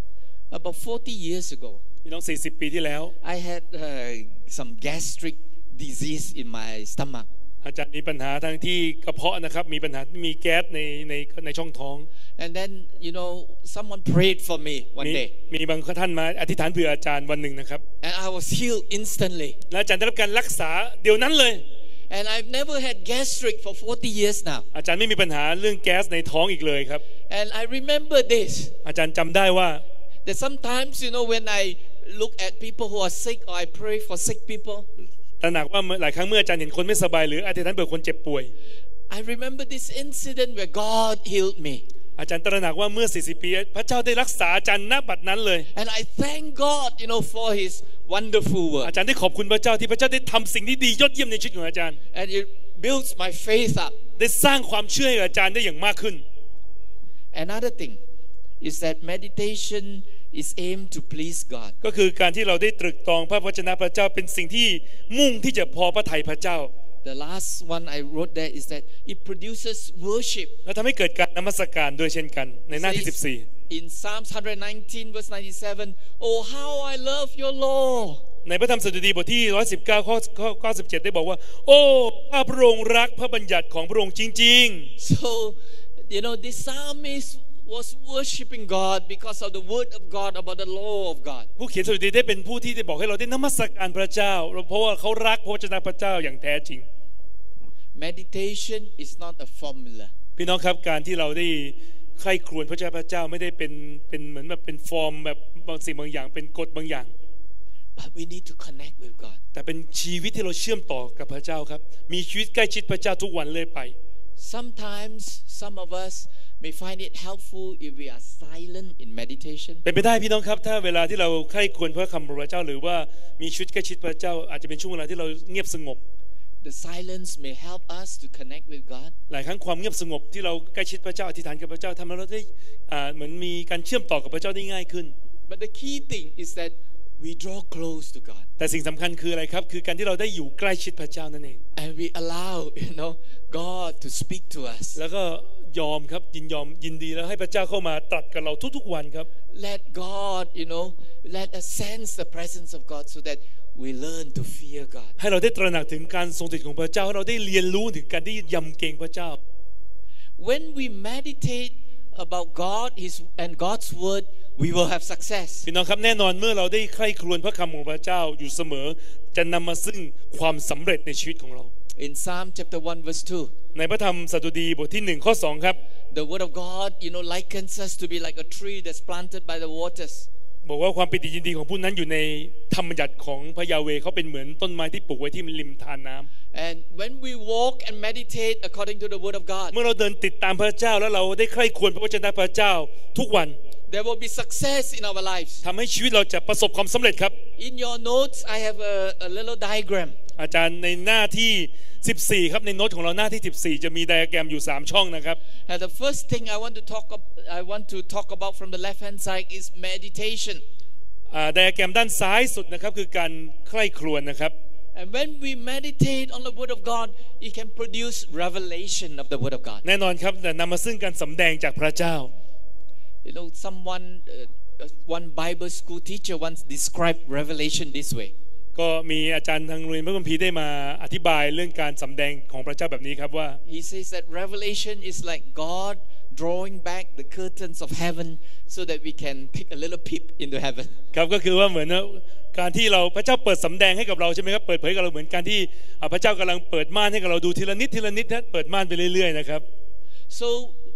About 40 years ago, พี่น้อง40 ปีที่แล้ว I had some gastric disease in my stomach. อาจารย์มีปัญหาทางที่กระเพาะนะครับมีปัญหามีแก๊สในช่องท้อง And then, someone prayed for me one day. มีบางท่านมาอธิษฐานเผื่ออาจารย์วันหนึ่งนะครับ And I was healed instantly. และอาจารย์ได้รับการรักษาเดี๋ยวนั้นเลย And I've never had gastric for 40 years now. อาจารย์ไม่มีปัญหาเรื่องแก๊สในท้องอีกเลยครับ And I remember this. อาจารย์จำได้ว่า That sometimes, when I look at people who are sick or I pray for sick people, ตระหนักว่าหลายครั้งเมื่ออาจารย์เห็นคนไม่สบายหรืออธิษฐานเผื่อคนเจ็บป่วย I remember this incident where God healed me. อาจารย์ตระหนักว่าเมื่อ40 ปีพระเจ้าได้รักษาอาจารย์ณบัดนั้นเลย And I thank God, for His wonderful work. อาจารย์ได้ขอบคุณพระเจ้าที่พระเจ้าได้ทำสิ่งที่ดียอดเยี่ยมในชีวิตของอาจารย์ And it builds my faith up. ได้สร้างความเชื่อให้อาจารย์ได้อย่างมากขึ้น Another thing is that meditation is aimed to please God. ก็คือการที่เราได้ตรึกตรองพระวจนะพระเจ้าเป็นสิ่งที่มุ่งที่จะพอพระทัยพระเจ้า The last one I wrote there is that it produces worship. และทำให้เกิดการนมัสการด้วยเช่นกันในหน้าที่14 In Psalms 119 verse 97, "Oh how I love your law." ในพระธรรมสดุดีบทที่119ข้อ97ได้บอกว่าโอ้ข้าพระองค์รักพระบัญญัติของพระองค์จริง So, this psalmist was worshiping God because of the word of God about the law of God. ๆผู้เขียนสดุดีได้เป็นผู้ที่ได้บอกให้เราได้นมัสการพระเจ้าเพราะว่าเขารักพระวจนะพระเจ้าอย่างแท้จริง Meditation is not a formula. พี่น้องครับการที่เราได้ใคร่ครวญพระเจ้าไม่ได้เป็นเหมือนแบบเป็นฟอร์มแบบบางสิ่งบางอย่างเป็นกฎบางอย่าง But we need to connect with God. แต่เป็นชีวิตที่เราเชื่อมต่อกับพระเจ้าครับมีชีวิตใกล้ชิดพระเจ้าทุกวันเลยไป Sometimes some of us may find it helpful if we are silent in meditation. เป็นไปได้พี่น้องครับถ้าเวลาที่เราใคร่ครวญพระคำพระเจ้าหรือว่ามีชีวิตใกล้ชิดพระเจ้าอาจจะเป็นช่วงเวลาที่เราเงียบสงบ the silence may help us to connect with God. หลายครั้งความเงียบสงบที่เราใกล้ชิดพระเจ้าอธิษฐานกับพระเจ้าทำให้เราได้เหมือนมีการเชื่อมต่อกับพระเจ้าได้ง่ายขึ้น But the key thing is that we draw close to God. แต่สิ่งสำคัญคืออะไรครับคือการที่เราได้อยู่ใกล้ชิดพระเจ้านั่นเอง And we allow God to speak to us. แล้วก็ยอมครับยินดีแล้วให้พระเจ้าเข้ามาตรัสกับเราทุกๆวันครับ Let God let us sense the presence of God so that we learn to fear God. ให้เราได้ตระหนักถึงการทรงสถิตของพระเจ้าให้เราได้เรียนรู้ถึงการที่ยำเกรงพระเจ้า When we meditate about God and God's word, we will have success. พี่น้องครับแน่นอนเมื่อเราได้ใคร่ครวญพระคำของพระเจ้าอยู่เสมอจะนำมาซึ่งความสำเร็จในชีวิตของเรา In Psalm chapter 1 verse 2, ในพระธรรมสดุดีบทที่1ข้อ2ครับ the word of God likens us to be like a tree that's planted by the waters. บอกว่าความปิติยินดีของผู้นั้นอยู่ในธรรมบัญญัติของพระยาเวห์เขาเป็นเหมือนต้นไม้ที่ปลูกไว้ที่ริมทานน้ำ And when we walk and meditate according to the word of God, เมื่อเราเดินติดตามพระเจ้าแล้วเราได้ใคร่ครวญพระวจนะพระเจ้าทุกวัน there will be success in our lives. ทำให้ชีวิตเราจะประสบความสำเร็จครับ In your notes, I have a little diagram. อาจารย์ในหน้าที่14ครับในโน้ตของเราหน้าที่14จะมีไดอะแกรมอยู่3ช่องนะครับ And the first thing I want to talk about from the left hand side is meditation. ไดอะแกรมด้านซ้ายสุดนะครับคือการใคร่ครวญนะครับ And when we meditate on the word of God, it can produce revelation of the word of God. แน่นอนครับแต่นำมาซึ่งการสำแดงจากพระเจ้า one Bible school teacher once described revelation this way. ก็มีอาจารย์ทางโรงเรียนพระคัมภีร์ได้มาอธิบายเรื่องการสำแดงของพระเจ้าแบบนี้ครับว่า He says that revelation is like God drawing back the curtains of heaven so that we can take a little peep into heaven. ครับก็คือว่าเหมือนการที่เราพระเจ้าเปิดสำแดงให้กับเราใช่ไหมครับเปิดเผยกับเราเหมือนการที่พระเจ้ากำลังเปิดม่านให้กับเราดูทีละนิดเปิดม่านไปเรื่อยๆนะครับ So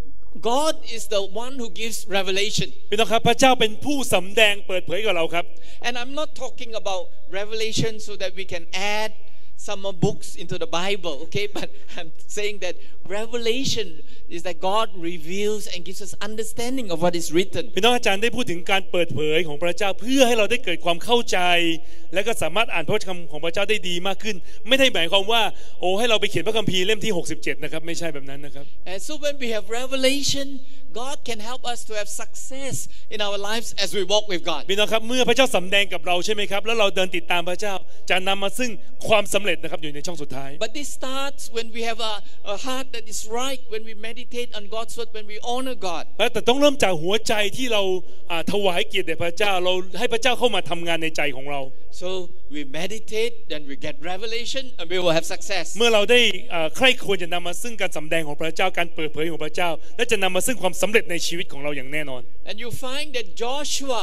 God is the one who gives revelation. พี่น้องครับพระเจ้าเป็นผู้สำแดงเปิดเผยกับเราครับ And I'm not talking about revelation so that we can add some more books into the Bible, okay? But I'm saying that revelation is that God reveals and gives us understanding of what is written. พี่น้องอาจารย์ได้พูดถึงการเปิดเผยของพระเจ้าเพื่อให้เราได้เกิดความเข้าใจและก็สามารถอ่านพระคำของพระเจ้าได้ดีมากขึ้นไม่ได้หมายความว่าให้เราไปเขียนพระคัมภีร์เล่มที่67นะครับไม่ใช่แบบนั้นนะครับ And so when we have revelation, God can help us to have success in our lives as we walk with God. พี่น้องครับเมื่อพระเจ้าสำแดงกับเราใช่ไหมครับแล้วเราเดินติดตามพระเจ้าจะนำมาซึ่งความสำเร็จนะครับอยู่ในช่องสุดท้าย But this starts when we have a heart that is right, when we meditate on God's word, when we honor God. แต่ต้องเริ่มจากหัวใจที่เราถวายเกียรติแด่พระเจ้าเราให้พระเจ้าเข้ามาทำงานในใจของเรา So we meditate, then we get revelation, and we will have success. เมื่อเราได้ใคร่ครวญจะนำมาซึ่งการสำแดงของพระเจ้าการเปิดเผยของพระเจ้าและจะนำมาซึ่งความสำเร็จในชีวิตของเราอย่างแน่นอน And you find that Joshua,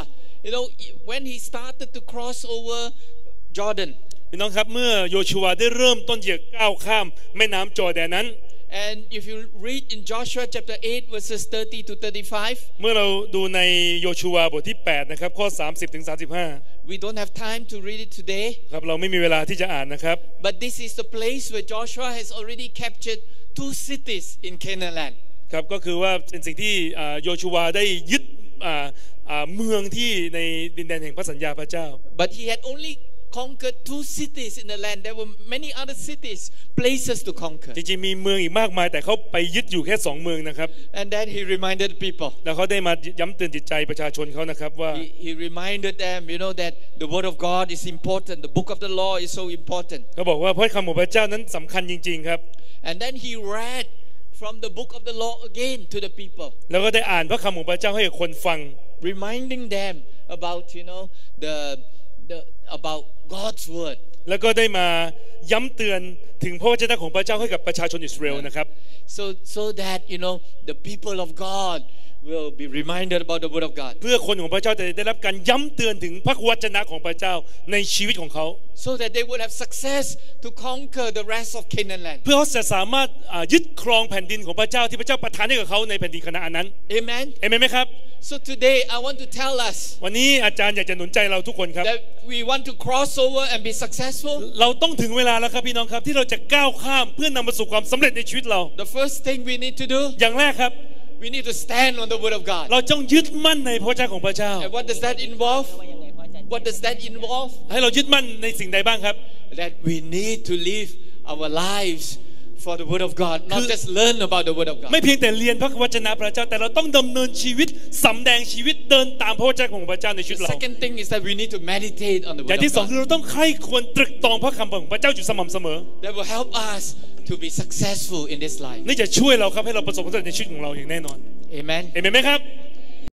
when he started to cross over Jordan. พี่น้องครับเมื่อโยชูวาได้เริ่มต้นที่จะก้าวข้ามแม่น้ำจอร์แดนนั้น And if you read in Joshua chapter 8 verses 30 to 35, เมื่อเราดูในโยชูวาบทที่8นะครับข้อ30ถึง35 we don't have time to read it today. ครับเราไม่มีเวลาที่จะอ่านนะครับ But this is the place where Joshua has already captured 2 cities in Canaan land. ครับก็คือว่าเป็นสิ่งที่โยชูวาได้ยึดเมืองที่ในดินแดนแห่งพระสัญญาพระเจ้า But he had only conquered 2 cities in the land. There were many other cities, places to conquer. จริงๆมีเมืองอีกมากมายแต่เขาไปยึดอยู่แค่2เมืองนะครับ And then he reminded people. แล้วเขาได้มาย้ำเตือนจิตใจประชาชนเขานะครับว่า He reminded them, that the word of God is important. The book of the law is so important. เขาบอกว่าพระคำของพระเจ้านั้นสำคัญจริงๆครับ And then he read from the book of the law again to the people. แล้วก็ได้อ่านพระคำของพระเจ้าให้กับคนฟัง Reminding them about, about God's word. แล้วก็ได้มาย้ำเตือนถึงพระวจนะของพระเจ้าให้กับประชาชนอิสราเอลนะครับ So that the people of God will be reminded about the word of God. เพื่อคนของพระเจ้าจะได้รับการย้ำเตือนถึงพระวจนะของพระเจ้าในชีวิตของเขา So that they would have success to conquer the rest of Canaan land. เพื่อเขาจะสามารถยึดครองแผ่นดินของพระเจ้าที่พระเจ้าประทานให้กับเขาในแผ่นดินคานาอันนั้น Amen. เอเมนไหมครับ So today I want to tell us วันนี้อาจารย์อยากจะหนุนใจเราทุกคนครับ that we want to cross over and be successful. เราต้องถึงเวลาแล้วครับพี่น้องครับที่เราจะก้าวข้ามเพื่อนำมาสู่ความสำเร็จในชีวิตเรา The first thing we need to do, อย่างแรกครับ we need to stand on the word of God. เราต้องยึดมั่นในพระวจนะของพระเจ้า And what does that involve? What does that involve? ให้เรายึดมั่นในสิ่งใดบ้างครับ That we need to live our lives for the Word of God, not just learn about the Word of God. ไม่เพียงแต่เรียนพระวจนะพระเจ้าแต่เราต้องดำเนินชีวิตสำแดงชีวิตเดินตามพระวจนะของพระเจ้าในชีวิต The เรา second thing is that we need to meditate on the อย่า Word งที่ of สองคือ God. เราต้องใคร่ควรตรึกตรองพระคำของพระเจ้าอยู่สม่ำเสมอ That will help us to be successful in this life. นี่จะช่วยเราครับให้เราประสบความสำเร็จในชีวิตของเราอย่างแน่นอน Amen. เห็นไหมครับ